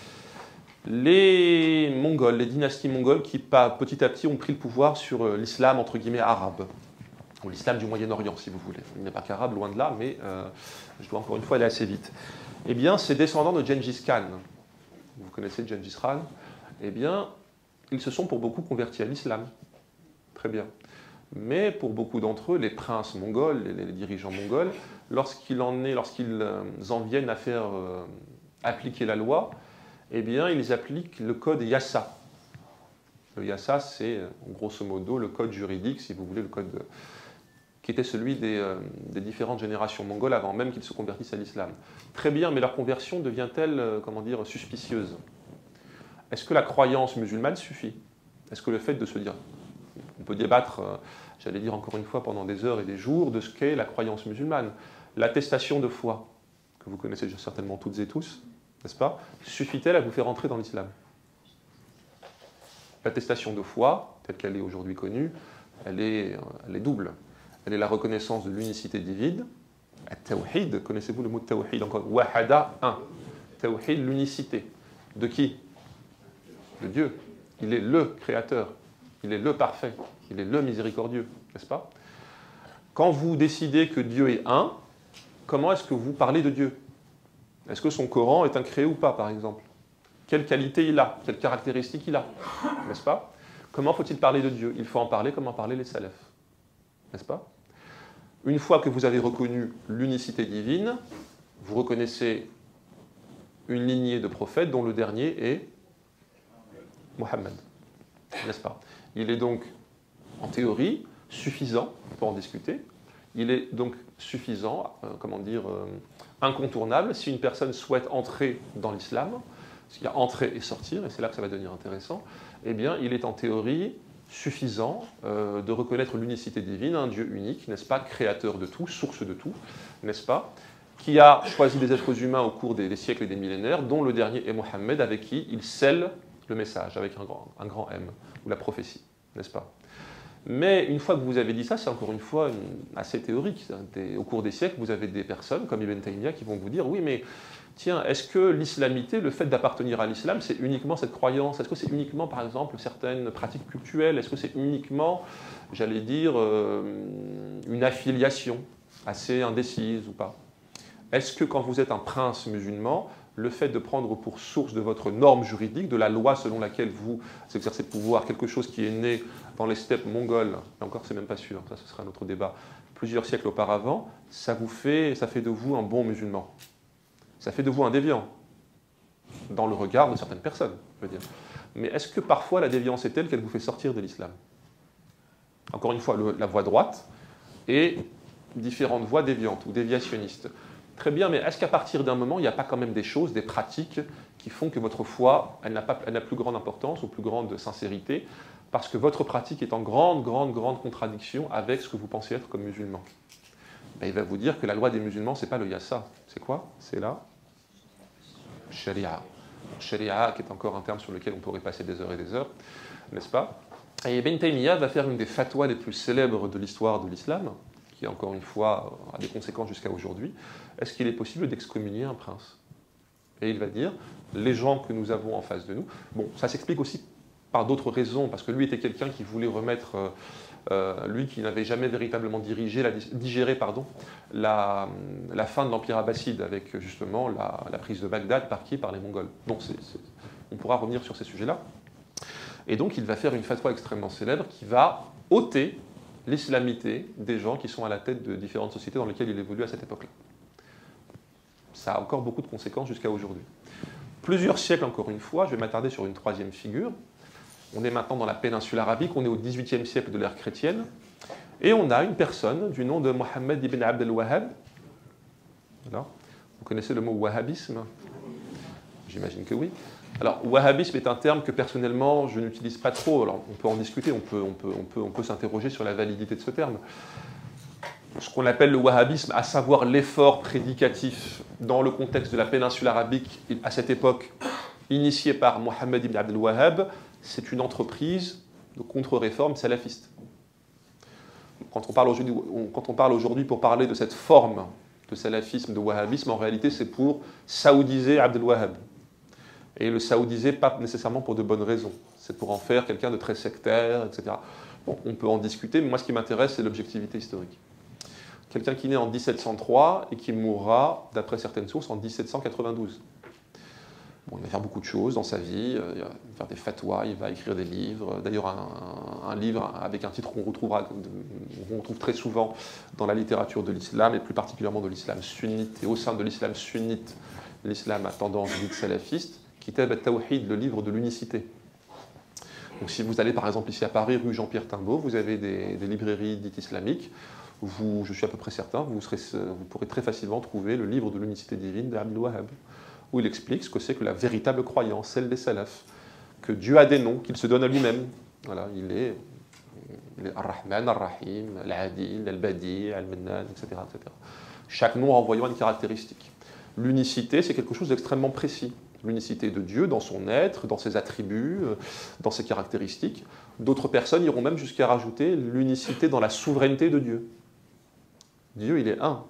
Les Mongols, les dynasties mongoles qui petit à petit ont pris le pouvoir sur l'islam entre guillemets arabe, ou l'islam du Moyen-Orient si vous voulez. Il n'est pas qu'arabe, loin de là, mais euh, je dois encore une fois aller assez vite. Eh bien, ces descendants de Gengis Khan, vous connaissez Gengis Khan, eh bien, ils se sont pour beaucoup convertis à l'islam. Très bien. Mais pour beaucoup d'entre eux, les princes mongols, les, les dirigeants mongols, lorsqu'ils en, lorsqu'ils en viennent à faire euh, appliquer la loi, eh bien, ils appliquent le code Yassa. Le Yassa, c'est, grosso modo, le code juridique, si vous voulez, le code de, qui était celui des, euh, des différentes générations mongoles avant même qu'ils se convertissent à l'islam. Très bien, mais leur conversion devient-elle, euh, comment dire, suspicieuse? Est-ce que la croyance musulmane suffit? Est-ce que le fait de se dire... On peut débattre, euh, j'allais dire encore une fois, pendant des heures et des jours, de ce qu'est la croyance musulmane. L'attestation de foi, que vous connaissez certainement toutes et tous, n'est-ce pas? Suffit-elle à vous faire entrer dans l'islam? L'attestation de foi, telle qu'elle est aujourd'hui connue, elle est, elle est double. Elle est la reconnaissance de l'unicité divine. At-tawhid, connaissez-vous le mot tawhid encore? Wahada, un. Tawhid, l'unicité. De qui? De Dieu. Il est le créateur. Il est le parfait. Il est le miséricordieux, n'est-ce pas? Quand vous décidez que Dieu est un, comment est-ce que vous parlez de Dieu? Est-ce que son Coran est incréé ou pas, par exemple? Quelle qualité il a? Quelles caractéristiques il a? N'est-ce pas? Comment faut-il parler de Dieu? Il faut en parler comme en parlaient les salafs. N'est-ce pas? Une fois que vous avez reconnu l'unicité divine, vous reconnaissez une lignée de prophètes dont le dernier est Mohammed. N'est-ce pas? Il est donc, en théorie, suffisant, on peut en discuter, il est donc suffisant, euh, comment dire, euh, incontournable, si une personne souhaite entrer dans l'islam, parce qu'il y a entrer et sortir, et c'est là que ça va devenir intéressant, eh bien, il est en théorie suffisant euh, de reconnaître l'unicité divine, un Dieu unique, n'est-ce pas, créateur de tout, source de tout, n'est-ce pas, qui a choisi des êtres humains au cours des, des siècles et des millénaires, dont le dernier est Mohammed, avec qui il scelle le message, avec un grand, un grand M, ou la prophétie, n'est-ce pas? Mais une fois que vous avez dit ça, c'est encore une fois une, assez théorique. Des, au cours des siècles, vous avez des personnes comme Ibn Taymiyyah qui vont vous dire, oui, mais tiens, est-ce que l'islamité, le fait d'appartenir à l'islam, c'est uniquement cette croyance? Est-ce que c'est uniquement, par exemple, certaines pratiques cultuelles? Est-ce que c'est uniquement, j'allais dire, euh, une affiliation assez indécise ou pas? Est-ce que quand vous êtes un prince musulman, le fait de prendre pour source de votre norme juridique, de la loi selon laquelle vous exercez le pouvoir, quelque chose qui est né dans les steppes mongoles, et encore c'est même pas sûr, ça ce sera un autre débat, plusieurs siècles auparavant, ça vous fait, ça fait de vous un bon musulman. Ça fait de vous un déviant, dans le regard de certaines personnes, je veux dire. Mais est-ce que parfois la déviance est telle qu'elle vous fait sortir de l'islam? Encore une fois, le, la voie droite et différentes voies déviantes ou déviationnistes. Très bien, mais est-ce qu'à partir d'un moment, il n'y a pas quand même des choses, des pratiques qui font que votre foi, elle n'a pas, elle n'a plus grande importance ou plus grande sincérité, parce que votre pratique est en grande, grande, grande contradiction avec ce que vous pensez être comme musulman? Ben, il va vous dire que la loi des musulmans, c'est pas le yassa. C'est quoi? C'est la sharia. Sharia, qui est encore un terme sur lequel on pourrait passer des heures et des heures, n'est-ce pas? Et Ibn Taymiyyah va faire une des fatwas les plus célèbres de l'histoire de l'islam, qui encore une fois a des conséquences jusqu'à aujourd'hui. Est-ce qu'il est possible d'excommunier un prince? Et il va dire, les gens que nous avons en face de nous, bon, ça s'explique aussi par d'autres raisons, parce que lui était quelqu'un qui voulait remettre, euh, euh, lui qui n'avait jamais véritablement dirigé, la, digéré pardon, la, la fin de l'Empire abbasside, avec justement la, la prise de Bagdad par qui? Par les Mongols. Donc c'est, c'est, on pourra revenir sur ces sujets-là. Et donc il va faire une fatwa extrêmement célèbre qui va ôter l'islamité des gens qui sont à la tête de différentes sociétés dans lesquelles il évolue à cette époque-là. Ça a encore beaucoup de conséquences jusqu'à aujourd'hui. Plusieurs siècles, encore une fois, je vais m'attarder sur une troisième figure. On est maintenant dans la péninsule arabique, on est au dix-huitième siècle de l'ère chrétienne, et on a une personne du nom de Mohammed ibn Abd al-Wahhab. Voilà. Vous connaissez le mot wahhabisme? J'imagine que oui. Alors, wahhabisme est un terme que personnellement je n'utilise pas trop. Alors, on peut en discuter, on peut, on peut, on peut, on peut s'interroger sur la validité de ce terme. Ce qu'on appelle le wahhabisme, à savoir l'effort prédicatif dans le contexte de la péninsule arabique à cette époque, initié par Mohammed ibn Abd al-Wahhab, c'est une entreprise de contre-réforme salafiste. Quand on parle aujourd'hui, quand on parle aujourd'hui pour parler de cette forme de salafisme, de wahhabisme, en réalité c'est pour saoudiser Abd al-Wahhab. Et le saoudiser, pas nécessairement pour de bonnes raisons. C'est pour en faire quelqu'un de très sectaire, et cetera. Bon, on peut en discuter, mais moi ce qui m'intéresse, c'est l'objectivité historique. Quelqu'un qui naît en mille sept cent trois et qui mourra, d'après certaines sources, en mille sept cent quatre-vingt-douze. Bon, il va faire beaucoup de choses dans sa vie, il va faire des fatwas, il va écrire des livres. D'ailleurs, un, un livre avec un titre qu'on retrouvera, qu'on retrouve très souvent dans la littérature de l'islam, et plus particulièrement de l'islam sunnite. Et au sein de l'islam sunnite, l'islam a tendance dite salafiste, Kitab al-Tawhid, le livre de l'unicité. Donc si vous allez par exemple ici à Paris, rue Jean-Pierre Timbaud, vous avez des, des librairies dites islamiques, vous, je suis à peu près certain, vous, serez, vous pourrez très facilement trouver le livre de l'unicité divine d'Abd al-Wahhab, où il explique ce que c'est que la véritable croyance, celle des salafs, que Dieu a des noms, qu'il se donne à lui-même. Voilà, il est, il est Ar-Rahman, Ar-Rahim, Al-Adil, Al-Badi, Al-Mannan, et cetera, et cetera. Chaque nom renvoyant une caractéristique. L'unicité, c'est quelque chose d'extrêmement précis. L'unicité de Dieu dans son être, dans ses attributs, dans ses caractéristiques. D'autres personnes iront même jusqu'à rajouter l'unicité dans la souveraineté de Dieu. Dieu, il est un,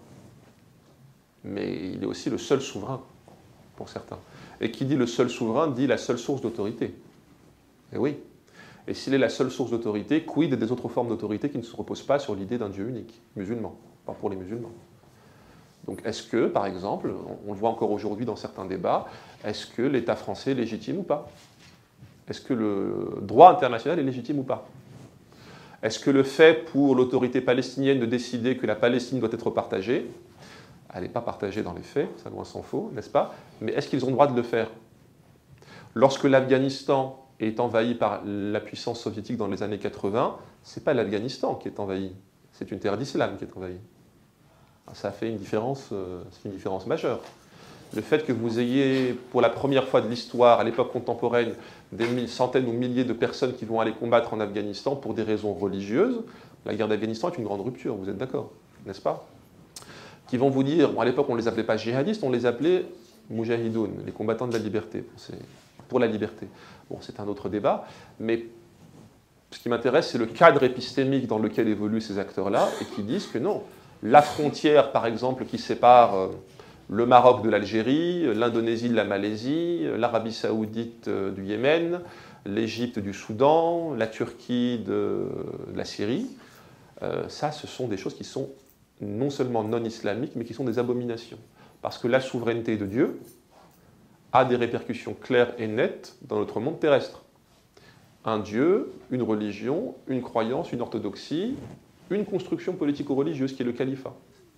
mais il est aussi le seul souverain, pour certains. Et qui dit le seul souverain, dit la seule source d'autorité. Et oui. Et s'il est la seule source d'autorité, quid des autres formes d'autorité qui ne se reposent pas sur l'idée d'un Dieu unique, musulman, pas pour les musulmans. Donc est-ce que, par exemple, on le voit encore aujourd'hui dans certains débats, est-ce que l'État français est légitime ou pas? Est-ce que le droit international est légitime ou pas? Est-ce que le fait pour l'autorité palestinienne de décider que la Palestine doit être partagée, elle n'est pas partagée dans les faits, ça loin s'en faut, n'est-ce pas? Mais est-ce qu'ils ont le droit de le faire? Lorsque l'Afghanistan est envahi par la puissance soviétique dans les années quatre-vingts, ce n'est pas l'Afghanistan qui est envahi, c'est une terre d'islam qui est envahie. Ça fait une différence, euh, c'est une différence majeure. Le fait que vous ayez, pour la première fois de l'histoire, à l'époque contemporaine, des centaines ou milliers de personnes qui vont aller combattre en Afghanistan pour des raisons religieuses, la guerre d'Afghanistan est une grande rupture, vous êtes d'accord, n'est-ce pas? Qui vont vous dire, bon, à l'époque on ne les appelait pas djihadistes, on les appelait mujahidoun, les combattants de la liberté, pour la liberté. Bon, c'est un autre débat, mais ce qui m'intéresse, c'est le cadre épistémique dans lequel évoluent ces acteurs-là, et qui disent que non, la frontière, par exemple, qui sépare euh, le Maroc de l'Algérie, l'Indonésie de la Malaisie, l'Arabie saoudite euh, du Yémen, l'Égypte du Soudan, la Turquie de, de la Syrie, euh, ça, ce sont des choses qui sont non seulement non islamiques, mais qui sont des abominations. Parce que la souveraineté de Dieu a des répercussions claires et nettes dans notre monde terrestre. Un Dieu, une religion, une croyance, une orthodoxie, une construction politico-religieuse qui est le califat.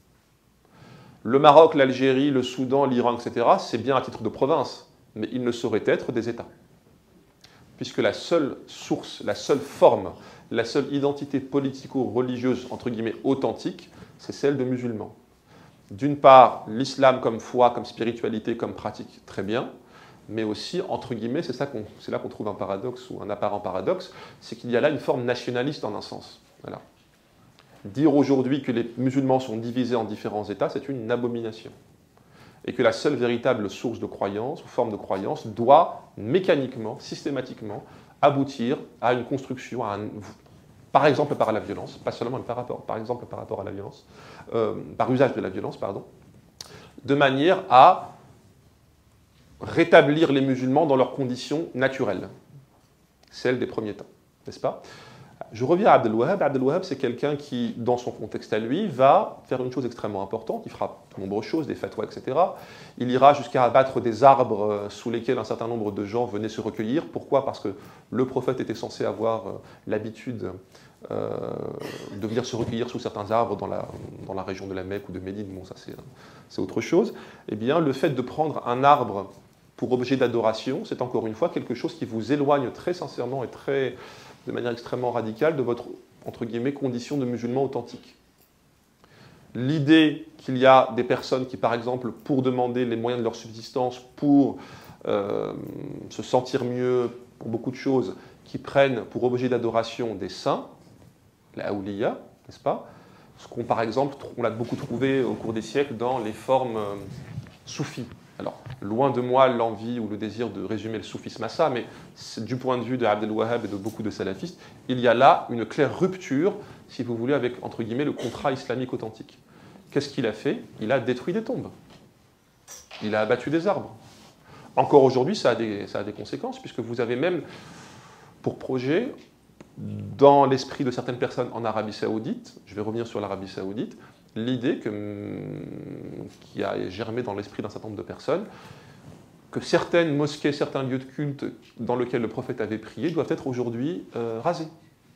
Le Maroc, l'Algérie, le Soudan, l'Iran, et cetera, c'est bien à titre de province, mais ils ne sauraient être des États. Puisque la seule source, la seule forme, la seule identité politico-religieuse, entre guillemets, authentique, c'est celle de musulmans. d'une part, l'islam comme foi, comme spiritualité, comme pratique, très bien, mais aussi, entre guillemets, c'est ça qu'on, c'est là qu'on trouve un paradoxe ou un apparent paradoxe, c'est qu'il y a là une forme nationaliste en un sens. Voilà. Dire aujourd'hui que les musulmans sont divisés en différents États, c'est une abomination. Et que la seule véritable source de croyance, ou forme de croyance, doit mécaniquement, systématiquement, aboutir à une construction, à un, par exemple par la violence, pas seulement par rapport, par exemple par rapport à la violence, euh, par usage de la violence, pardon, de manière à rétablir les musulmans dans leurs conditions naturelles, celles des premiers temps, n'est-ce pas? Je reviens à Abd el-Wahhab. Abd el-Wahhab, c'est quelqu'un qui, dans son contexte à lui, va faire une chose extrêmement importante. Il fera de nombreuses choses, des fatwas, et cetera. Il ira jusqu'à abattre des arbres sous lesquels un certain nombre de gens venaient se recueillir. Pourquoi? Parce que le prophète était censé avoir l'habitude euh, de venir se recueillir sous certains arbres dans la, dans la région de la Mecque ou de Médine. Bon, ça c'est autre chose. Eh bien, le fait de prendre un arbre pour objet d'adoration, c'est encore une fois quelque chose qui vous éloigne très sincèrement et très, de manière extrêmement radicale de votre, entre guillemets, condition de musulman authentique. L'idée qu'il y a des personnes qui, par exemple, pour demander les moyens de leur subsistance, pour euh, se sentir mieux, pour beaucoup de choses, qui prennent pour objet d'adoration des saints, la awliya, n'est-ce pas? Ce qu'on, par exemple, on l'a beaucoup trouvé au cours des siècles dans les formes euh, soufis. Alors, loin de moi l'envie ou le désir de résumer le soufisme à ça, mais du point de vue de Abd el-Wahhab et de beaucoup de salafistes, il y a là une claire rupture, si vous voulez, avec, entre guillemets, le contrat islamique authentique. Qu'est-ce qu'il a fait? Il a détruit des tombes. Il a abattu des arbres. Encore aujourd'hui, ça a des, ça a des conséquences, puisque vous avez même pour projet, dans l'esprit de certaines personnes en Arabie Saoudite, je vais revenir sur l'Arabie Saoudite, l'idée qui a germé dans l'esprit d'un certain nombre de personnes, que certaines mosquées, certains lieux de culte dans lesquels le prophète avait prié doivent être aujourd'hui euh, rasés.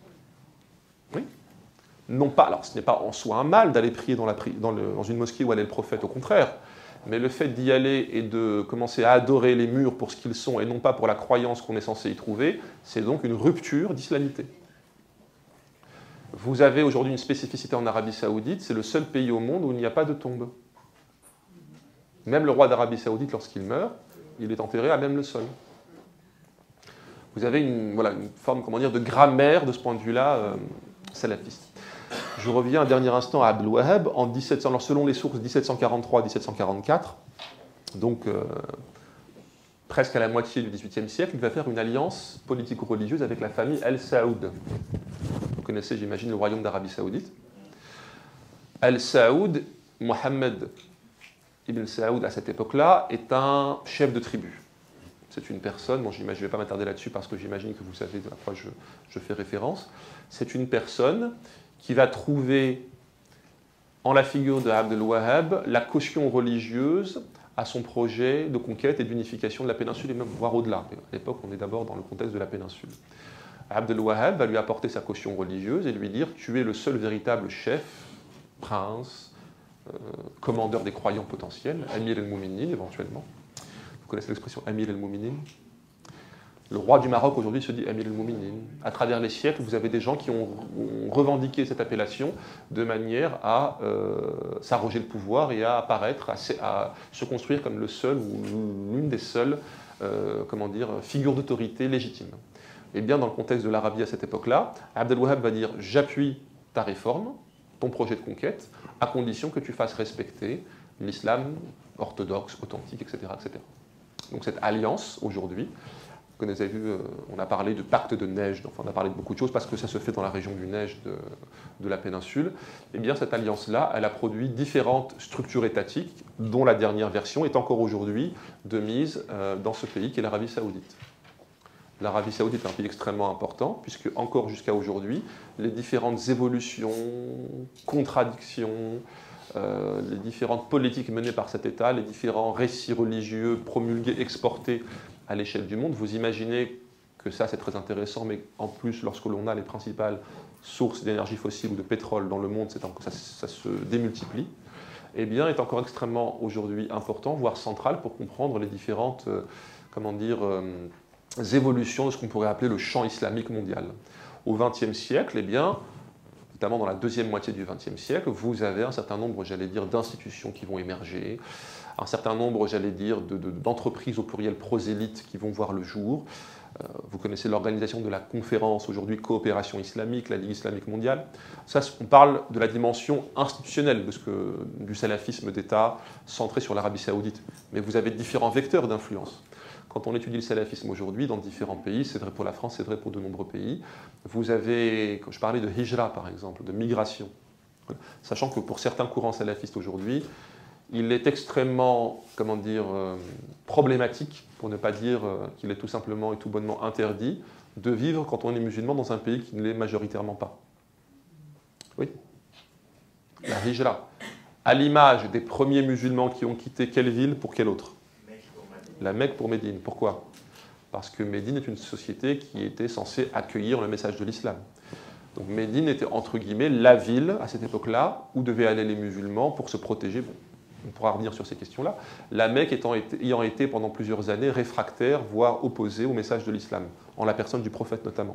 Oui. Non pas, alors ce n'est pas en soi un mal d'aller prier dans, la, dans, le, dans une mosquée où allait le prophète, au contraire, mais le fait d'y aller et de commencer à adorer les murs pour ce qu'ils sont et non pas pour la croyance qu'on est censé y trouver, c'est donc une rupture d'islamité. Vous avez aujourd'hui une spécificité en Arabie Saoudite, c'est le seul pays au monde où il n'y a pas de tombe. Même le roi d'Arabie Saoudite, lorsqu'il meurt, il est enterré à même le sol. Vous avez une, voilà, une forme, comment dire, de grammaire de ce point de vue-là euh, salafiste. Je reviens un dernier instant à Abd el-Wahhab. En mille sept cents, alors selon les sources, mille sept cent quarante-trois à mille sept cent quarante-quatre, donc euh, presque à la moitié du dix-huitième siècle, il va faire une alliance politico-religieuse avec la famille Al Saoud. Vous connaissez, j'imagine, le royaume d'Arabie Saoudite. Al Saoud, Mohammed ibn Saoud, à cette époque-là, est un chef de tribu. C'est une personne, bon, je ne vais pas m'attarder là-dessus parce que j'imagine que vous savez à quoi je, je fais référence. C'est une personne qui va trouver en la figure de Abd el-Wahhab la caution religieuse à son projet de conquête et d'unification de la péninsule, et même voire au-delà. À l'époque, on est d'abord dans le contexte de la péninsule. Abd el-Wahhab va lui apporter sa caution religieuse et lui dire « Tu es le seul véritable chef, prince, euh, commandeur des croyants potentiels, Amir el-Mouminin éventuellement. » Vous connaissez l'expression Amir el-Mouminin? Le roi du Maroc aujourd'hui se dit Amir el-Mouminin. À travers les siècles, vous avez des gens qui ont, ont revendiqué cette appellation de manière à euh, s'arroger le pouvoir et à apparaître, à, à se construire comme le seul ou l'une des seules euh, comment dire, figures d'autorité légitime. Et bien dans le contexte de l'Arabie à cette époque-là, Abd el-Wahhab va dire j'appuie ta réforme, ton projet de conquête, à condition que tu fasses respecter l'islam orthodoxe, authentique, et cetera, et cetera. Donc cette alliance aujourd'hui, vous avez vu, on a parlé de pacte de neige, enfin on a parlé de beaucoup de choses parce que ça se fait dans la région du Neige de, de la péninsule. Et bien cette alliance-là, elle a produit différentes structures étatiques, dont la dernière version est encore aujourd'hui de mise euh, dans ce pays qui est l'Arabie Saoudite. L'Arabie Saoudite est un pays extrêmement important, puisque encore jusqu'à aujourd'hui, les différentes évolutions, contradictions, euh, les différentes politiques menées par cet État, les différents récits religieux promulgués, exportés à l'échelle du monde, vous imaginez que ça c'est très intéressant, mais en plus lorsque l'on a les principales sources d'énergie fossile ou de pétrole dans le monde, ça, ça se démultiplie, eh bien est encore extrêmement aujourd'hui important, voire central, pour comprendre les différentes euh, comment dire, euh, évolutions de ce qu'on pourrait appeler le champ islamique mondial. Au vingtième siècle, eh bien, notamment dans la deuxième moitié du vingtième siècle, vous avez un certain nombre, j'allais dire, d'institutions qui vont émerger, un certain nombre, j'allais dire, de, de, d'entreprises au pluriel prosélytes qui vont voir le jour. Euh, vous connaissez l'organisation de la conférence aujourd'hui Coopération islamique, la Ligue islamique mondiale. Ça, on parle de la dimension institutionnelle de ce que, du salafisme d'État centré sur l'Arabie saoudite. Mais vous avez différents vecteurs d'influence. Quand on étudie le salafisme aujourd'hui dans différents pays, c'est vrai pour la France, c'est vrai pour de nombreux pays, vous avez, quand je parlais de hijra par exemple, de migration, sachant que pour certains courants salafistes aujourd'hui, il est extrêmement, comment dire, euh, problématique, pour ne pas dire euh, qu'il est tout simplement et tout bonnement interdit, de vivre quand on est musulman dans un pays qui ne l'est majoritairement pas. Oui. La hijra. À l'image des premiers musulmans qui ont quitté quelle ville pour quelle autre? La Mecque pour Médine. Pourquoi? Parce que Médine est une société qui était censée accueillir le message de l'islam. Donc Médine était entre guillemets la ville, à cette époque-là, où devaient aller les musulmans pour se protéger. Bon, on pourra revenir sur ces questions-là. La Mecque étant été, ayant été pendant plusieurs années réfractaire, voire opposée au message de l'islam, en la personne du prophète notamment.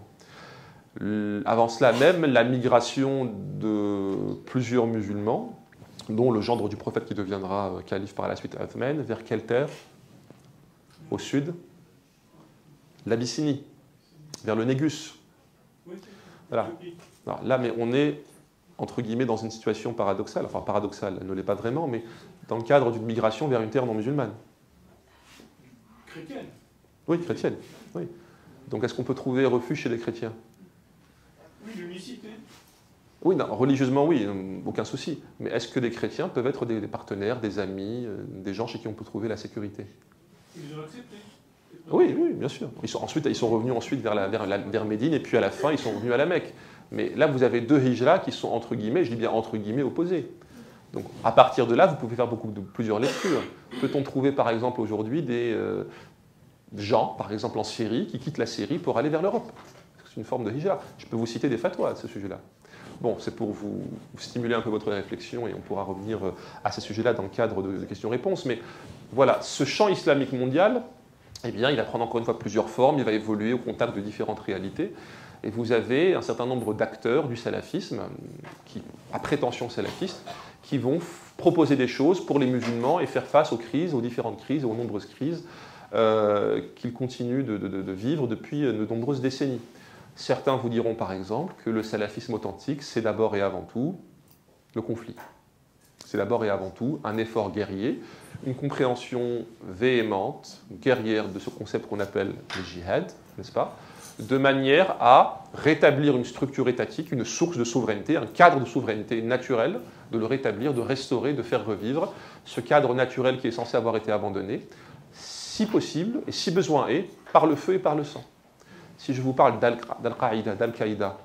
Avant cela même, la migration de plusieurs musulmans, dont le gendre du prophète qui deviendra calife par la suite, Uthman, vers quelle terre? Au sud, l'Abyssinie, vers le Négus. Voilà. Alors là, mais on est, entre guillemets, dans une situation paradoxale, enfin paradoxale, elle ne l'est pas vraiment, mais dans le cadre d'une migration vers une terre non musulmane. Chrétienne. Oui, chrétienne. Oui. Donc est-ce qu'on peut trouver refuge chez les chrétiens? Oui, l'unicité. Oui, non, religieusement, oui, aucun souci. Mais est-ce que les chrétiens peuvent être des, des partenaires, des amis, euh, des gens chez qui on peut trouver la sécurité? Ils ont accepté. Oui, oui, bien sûr. Ils sont, ensuite, ils sont revenus ensuite vers, la, vers, la, vers Médine, et puis à la fin, ils sont revenus à la Mecque. Mais là, vous avez deux hijras qui sont, entre guillemets, je dis bien entre guillemets, opposés. Donc, à partir de là, vous pouvez faire beaucoup de, plusieurs lectures. Peut-on trouver, par exemple, aujourd'hui, des euh, gens, par exemple en Syrie, qui quittent la Syrie pour aller vers l'Europe? C'est une forme de hijra. Je peux vous citer des fatwas à ce sujet-là. Bon, c'est pour vous, vous stimuler un peu votre réflexion, et on pourra revenir à ces sujets-là dans le cadre de, de questions-réponses. Mais voilà, ce champ islamique mondial, eh bien, il va prendre encore une fois plusieurs formes, il va évoluer au contact de différentes réalités. Et vous avez un certain nombre d'acteurs du salafisme, qui, à prétention salafiste, qui vont proposer des choses pour les musulmans et faire face aux crises, aux différentes crises, aux nombreuses crises euh, qu'ils continuent de, de, de vivre depuis de nombreuses décennies. Certains vous diront par exemple que le salafisme authentique, c'est d'abord et avant tout le conflit. C'est d'abord et avant tout un effort guerrier, une compréhension véhémente, guerrière de ce concept qu'on appelle le djihad, n'est-ce pas, de manière à rétablir une structure étatique, une source de souveraineté, un cadre de souveraineté naturel, de le rétablir, de restaurer, de faire revivre ce cadre naturel qui est censé avoir été abandonné, si possible, et si besoin est, par le feu et par le sang. Si je vous parle d'Al-Qaïda, d'Al-Qaïda,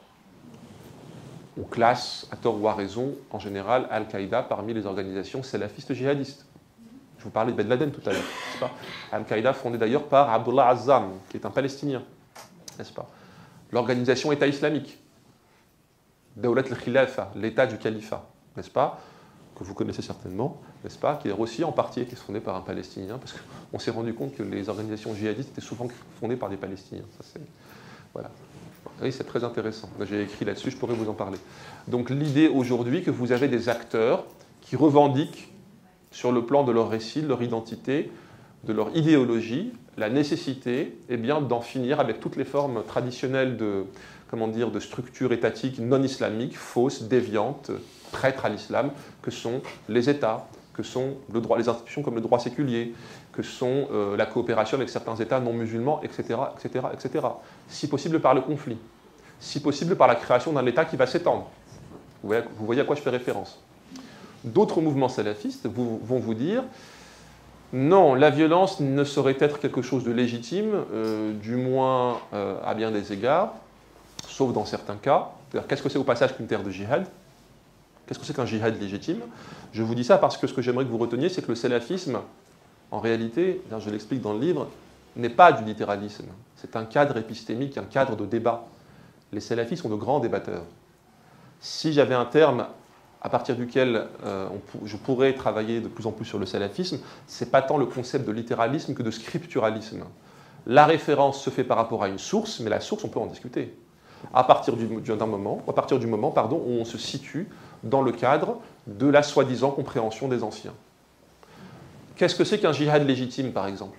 on classe, à tort ou à raison, en général, Al-Qaïda parmi les organisations salafistes djihadistes. Je vous parlais de Ben Laden tout à l'heure, n'est-ce pas? Al-Qaïda fondée d'ailleurs par Abdullah Azzam, qui est un Palestinien, n'est-ce pas? L'organisation État islamique, Dawlat al-Khilafa, l'État du califat, n'est-ce pas? Que vous connaissez certainement, n'est-ce pas? Qui est aussi en partie été fondée par un Palestinien, parce qu'on s'est rendu compte que les organisations djihadistes étaient souvent fondées par des Palestiniens. Ça, c'est... Voilà. Oui, c'est très intéressant. J'ai écrit là-dessus, je pourrais vous en parler. Donc l'idée aujourd'hui que vous avez des acteurs qui revendiquent sur le plan de leur récit, de leur identité, de leur idéologie, la nécessité eh bien, d'en finir avec toutes les formes traditionnelles de, comment dire, de structures étatiques non islamiques, fausses, déviantes, traîtres à l'islam, que sont les États, que sont le droit, les institutions comme le droit séculier, que sont euh, la coopération avec certains États non musulmans, et cetera, et cetera, et cetera. Si possible par le conflit, si possible par la création d'un État qui va s'étendre. Vous voyez, vous voyez à quoi je fais référence. D'autres mouvements salafistes vous, vont vous dire non, la violence ne saurait être quelque chose de légitime, euh, du moins euh, à bien des égards, sauf dans certains cas. Qu'est-ce que c'est au passage qu'une terre de djihad? Qu'est-ce que c'est qu'un djihad légitime? Je vous dis ça parce que ce que j'aimerais que vous reteniez, c'est que le salafisme, en réalité, je l'explique dans le livre, n'est pas du littéralisme. C'est un cadre épistémique, un cadre de débat. Les salafistes sont de grands débatteurs. Si j'avais un terme à partir duquel euh, on, je pourrais travailler de plus en plus sur le salafisme, ce n'est pas tant le concept de littéralisme que de scripturalisme. La référence se fait par rapport à une source, mais la source, on peut en discuter. à partir du, d'un moment, à partir du moment pardon, où on se situe dans le cadre de la soi-disant compréhension des anciens. Qu'est-ce que c'est qu'un djihad légitime, par exemple?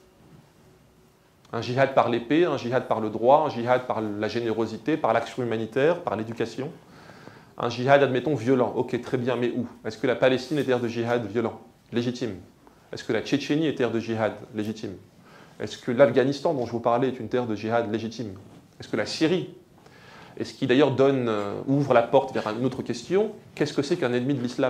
Un djihad par l'épée, un djihad par le droit, un djihad par la générosité, par l'action humanitaire, par l'éducation. Un djihad, admettons, violent. Ok, très bien, mais où? Est-ce que la Palestine est terre de djihad violent? Légitime. Est-ce que la Tchétchénie est terre de djihad? Légitime. Est-ce que l'Afghanistan, dont je vous parlais, est une terre de djihad? Légitime. Est-ce que la Syrie? Et ce qui d'ailleurs donne, euh, ouvre la porte vers une autre question, qu'est-ce que c'est qu'un ennemi de l'islam?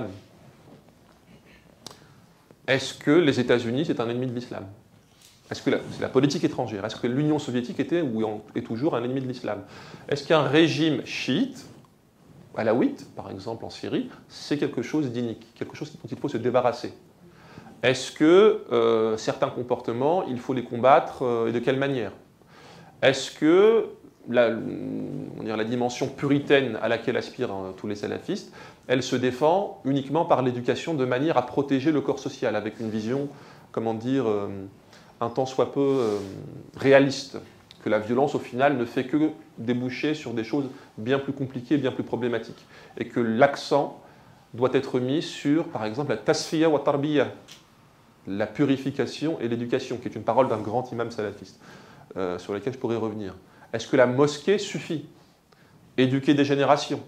Est-ce que les États-Unis, c'est un ennemi de l'islam? Est-ce que c'est la politique étrangère? Est-ce que l'Union soviétique était ou est toujours un ennemi de l'islam? Est-ce qu'un régime chiite, alawite, par exemple en Syrie, c'est quelque chose d'inique, quelque chose dont il faut se débarrasser? Est-ce que euh, certains comportements, il faut les combattre euh, et de quelle manière? Est-ce que la, on dirait, la dimension puritaine à laquelle aspirent hein, tous les salafistes, elle se défend uniquement par l'éducation de manière à protéger le corps social, avec une vision, comment dire, euh, un tant soit peu euh, réaliste, que la violence au final ne fait que déboucher sur des choses bien plus compliquées, bien plus problématiques, et que l'accent doit être mis sur, par exemple, la tasfiya wa tarbiya, la purification et l'éducation, qui est une parole d'un grand imam salafiste, euh, sur laquelle je pourrais revenir. Est-ce que la mosquée suffit? Éduquer des générations,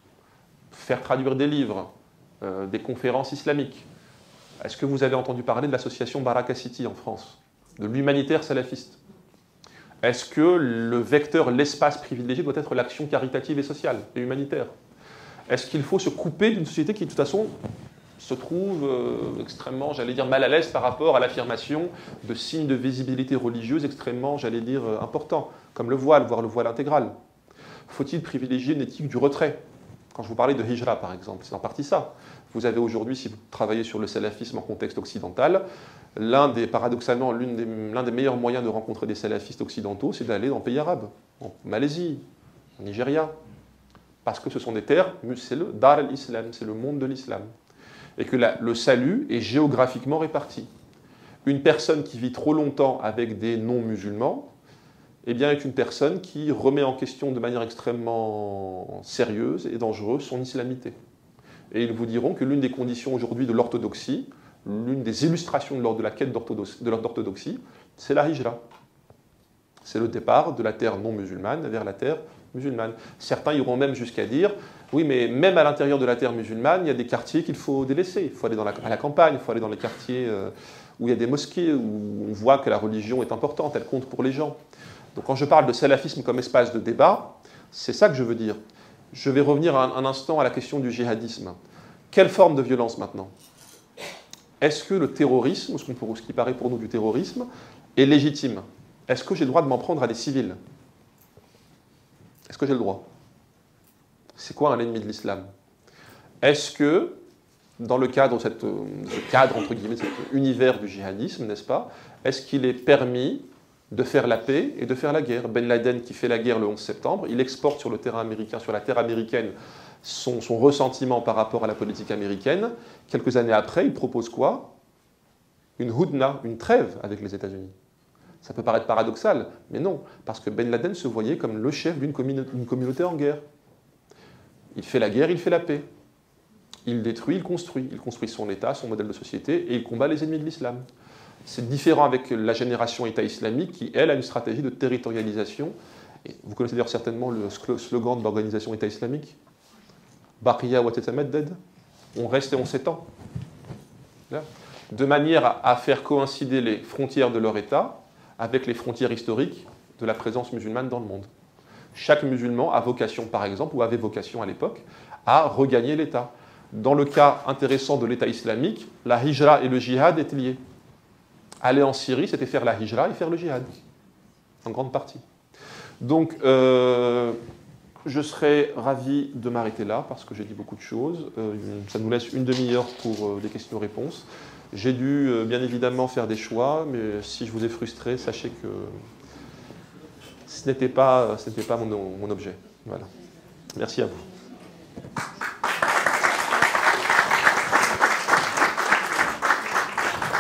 faire traduire des livres, euh, des conférences islamiques. Est-ce que vous avez entendu parler de l'association Baraka City en France, de l'humanitaire salafiste? Est-ce que le vecteur, l'espace privilégié doit être l'action caritative et sociale et humanitaire? Est-ce qu'il faut se couper d'une société qui, de toute façon, se trouve euh, extrêmement, j'allais dire, mal à l'aise par rapport à l'affirmation de signes de visibilité religieuse extrêmement, j'allais dire, euh, importants, comme le voile, voire le voile intégral? Faut-il privilégier une éthique du retrait? Quand je vous parlais de hijra, par exemple, c'est en partie ça. Vous avez aujourd'hui, si vous travaillez sur le salafisme en contexte occidental, l'un des, paradoxalement, l'un des, l'un des meilleurs moyens de rencontrer des salafistes occidentaux, c'est d'aller dans le pays arabe, en Malaisie, en Nigeria. Parce que ce sont des terres, c'est le Dar al-Islam, c'est le monde de l'islam. Et que la, le salut est géographiquement réparti. Une personne qui vit trop longtemps avec des non-musulmans, eh bien, est une personne qui remet en question de manière extrêmement sérieuse et dangereuse son islamité. Et ils vous diront que l'une des conditions aujourd'hui de l'orthodoxie, l'une des illustrations de l'ordre de la quête d'orthodoxie, c'est la hijra. C'est le départ de la terre non musulmane vers la terre musulmane. Certains iront même jusqu'à dire, oui, mais même à l'intérieur de la terre musulmane, il y a des quartiers qu'il faut délaisser. Il faut aller dans la, à la campagne, il faut aller dans les quartiers euh, où il y a des mosquées, où on voit que la religion est importante, elle compte pour les gens. Donc quand je parle de salafisme comme espace de débat, c'est ça que je veux dire. Je vais revenir un, un instant à la question du djihadisme. Quelle forme de violence maintenant? Est-ce que le terrorisme, ce, ce qui paraît pour nous du terrorisme, est légitime? Est-ce que j'ai le droit de m'en prendre à des civils? Est-ce que j'ai le droit? C'est quoi un ennemi de l'islam? Est-ce que, dans le cadre de cette, ce cadre, entre guillemets, de cet univers du djihadisme, n'est-ce pas, est-ce qu'il est permis de faire la paix et de faire la guerre? Ben Laden, qui fait la guerre le onze septembre, il exporte sur le terrain américain, sur la terre américaine, son, son ressentiment par rapport à la politique américaine. Quelques années après, il propose quoi? Une hudna, une trêve avec les États-Unis. Ça peut paraître paradoxal, mais non, parce que Ben Laden se voyait comme le chef d'une communauté, communauté en guerre. Il fait la guerre, il fait la paix. Il détruit, il construit. Il construit son État, son modèle de société, et il combat les ennemis de l'islam. C'est différent avec la génération État islamique qui, elle, a une stratégie de territorialisation. Et vous connaissez d'ailleurs certainement le slogan de l'organisation État islamique. Baqiya wa tatamaddad. On reste et on s'étend. De manière à faire coïncider les frontières de leur État avec les frontières historiques de la présence musulmane dans le monde. Chaque musulman a vocation, par exemple, ou avait vocation à l'époque, à regagner l'État. Dans le cas intéressant de l'État islamique, la hijra et le djihad étaient liés. Aller en Syrie, c'était faire la hijra et faire le djihad, en grande partie. Donc, euh, je serais ravi de m'arrêter là, parce que j'ai dit beaucoup de choses. Euh, ça nous laisse une demi-heure pour euh, des questions-réponses. J'ai dû, euh, bien évidemment, faire des choix, mais si je vous ai frustré, sachez que ce n'était pas, ce n'était pas mon, mon objet. Voilà. Merci à vous.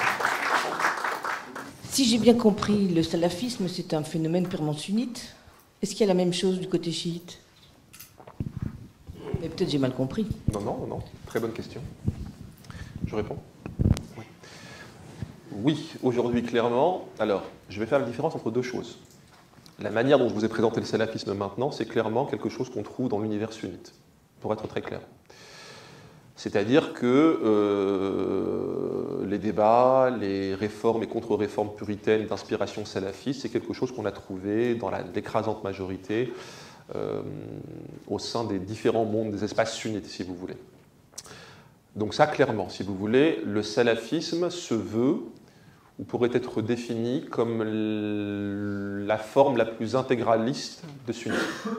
Si j'ai bien compris, le salafisme, c'est un phénomène purement sunnite. Est-ce qu'il y a la même chose du côté chiite? Mais peut-être j'ai mal compris. Non, non, non. Très bonne question. Je réponds. Oui, oui, aujourd'hui, clairement. Alors, je vais faire la différence entre deux choses. La manière dont je vous ai présenté le salafisme maintenant, c'est clairement quelque chose qu'on trouve dans l'univers sunnite, pour être très clair. C'est-à-dire que euh, les débats, les réformes et contre-réformes puritaines d'inspiration salafiste, c'est quelque chose qu'on a trouvé dans l'écrasante majorité euh, au sein des différents mondes, des espaces sunnites, si vous voulez. Donc ça, clairement, si vous voulez, le salafisme se veut, ou pourrait être défini comme la forme la plus intégraliste de sunnisme.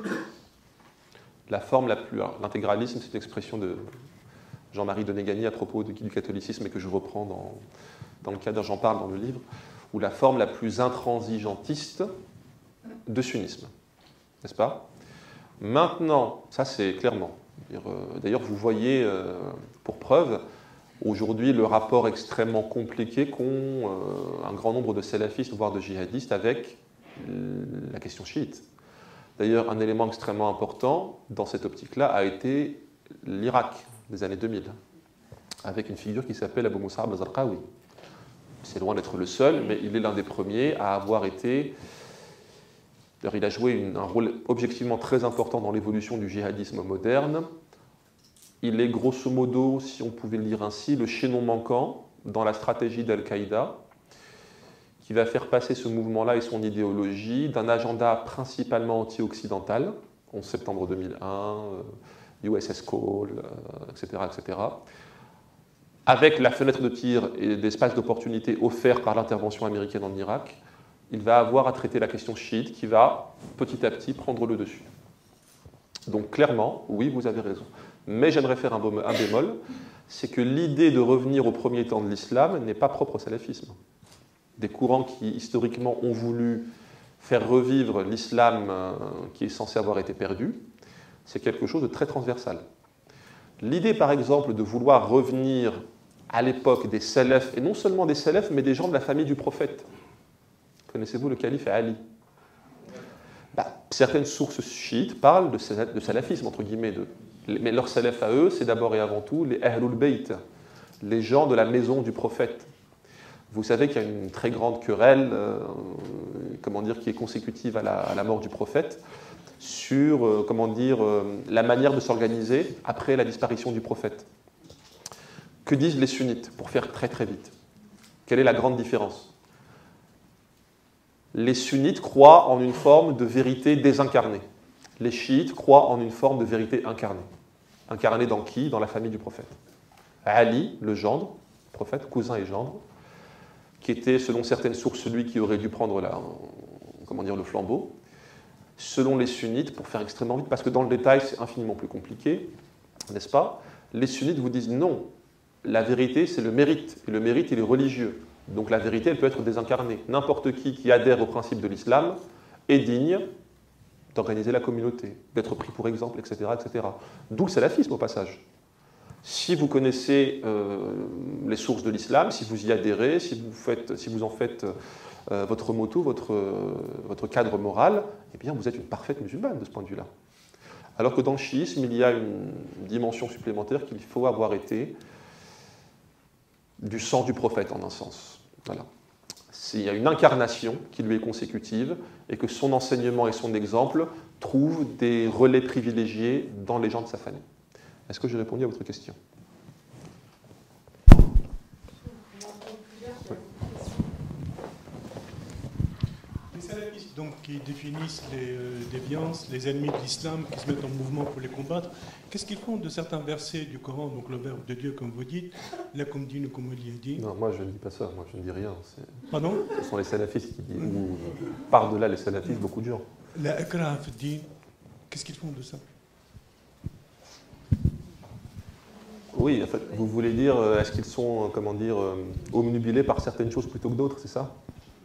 La forme la plus... L'intégralisme, c'est une expression de Jean-Marie Donégani à propos du catholicisme et que je reprends dans, dans le cadre, j'en parle dans le livre, ou la forme la plus intransigeantiste de sunnisme. N'est-ce pas? Maintenant, ça c'est clairement. D'ailleurs, vous voyez, euh, pour preuve, aujourd'hui le rapport extrêmement compliqué qu'ont euh, un grand nombre de salafistes, voire de djihadistes, avec la question chiite. D'ailleurs, un élément extrêmement important dans cette optique-là a été l'Irak des années deux mille, avec une figure qui s'appelle Abu Mus'ab al-Zarqawi. C'est loin d'être le seul, mais il est l'un des premiers à avoir été... D'ailleurs, il a joué une, un rôle objectivement très important dans l'évolution du djihadisme moderne. Il est grosso modo, si on pouvait le dire ainsi, le chaînon manquant dans la stratégie d'Al-Qaïda, qui va faire passer ce mouvement-là et son idéologie d'un agenda principalement anti-occidental, onze septembre deux mille un, U S S Call, euh, et cetera, et cetera, avec la fenêtre de tir et l'espace d'opportunité offert par l'intervention américaine en Irak, il va avoir à traiter la question chiite qui va petit à petit prendre le dessus. Donc clairement, oui, vous avez raison. Mais j'aimerais faire un bémol, c'est que l'idée de revenir au premier temps de l'islam n'est pas propre au salafisme. Des courants qui, historiquement, ont voulu faire revivre l'islam qui est censé avoir été perdu, c'est quelque chose de très transversal. L'idée, par exemple, de vouloir revenir à l'époque des salafs, et non seulement des salafs, mais des gens de la famille du prophète. Connaissez-vous le calife Ali? Bah, certaines sources chiites parlent de, de salafisme, entre guillemets, de, mais leur salaf à eux, c'est d'abord et avant tout les Ahlul Bayt, les gens de la maison du prophète. Vous savez qu'il y a une très grande querelle, euh, comment dire, qui est consécutive à la, à la mort du prophète, sur euh, comment dire, euh, la manière de s'organiser après la disparition du prophète. Que disent les sunnites, pour faire très très vite? Quelle est la grande différence? Les sunnites croient en une forme de vérité désincarnée. Les chiites croient en une forme de vérité incarnée. Incarnée dans qui? Dans la famille du prophète. Ali, le gendre, prophète, cousin et gendre, qui était, selon certaines sources, celui qui aurait dû prendre la, comment dire, le flambeau. Selon les sunnites, pour faire extrêmement vite, parce que dans le détail, c'est infiniment plus compliqué, n'est-ce pas? Les sunnites vous disent non, la vérité, c'est le mérite, et le mérite, il est religieux. Donc la vérité, elle peut être désincarnée. N'importe qui qui adhère au principe de l'islam est digne d'organiser la communauté, d'être pris pour exemple, et cetera, et cetera. D'où le salafisme au passage. Si vous connaissez euh, les sources de l'islam, si vous y adhérez, si vous, faites, si vous en faites euh, votre motto, votre, euh, votre cadre moral, eh bien vous êtes une parfaite musulmane de ce point de vue-là. Alors que dans le chiisme, il y a une dimension supplémentaire qu'il faut avoir été du sang du prophète en un sens. Voilà. Il y a une incarnation qui lui est consécutive et que son enseignement et son exemple trouvent des relais privilégiés dans les gens de sa famille. Est-ce que j'ai répondu à votre question? Oui. Les salafistes donc, qui définissent les euh, déviances, les ennemis de l'islam, qui se mettent en mouvement pour les combattre, qu'est-ce qu'ils font de certains versets du Coran, donc le verbe de Dieu, comme vous dites, la comme dit, comme il a dit? Non, moi je ne dis pas ça, moi je ne dis rien. Pardon? Ce sont les salafistes qui disent, ou par-delà les salafistes, beaucoup de gens. La ikrah fi din, qu'est-ce qu'ils font de ça? Oui, en fait, vous voulez dire, est-ce qu'ils sont, comment dire, omnubilés par certaines choses plutôt que d'autres, c'est ça?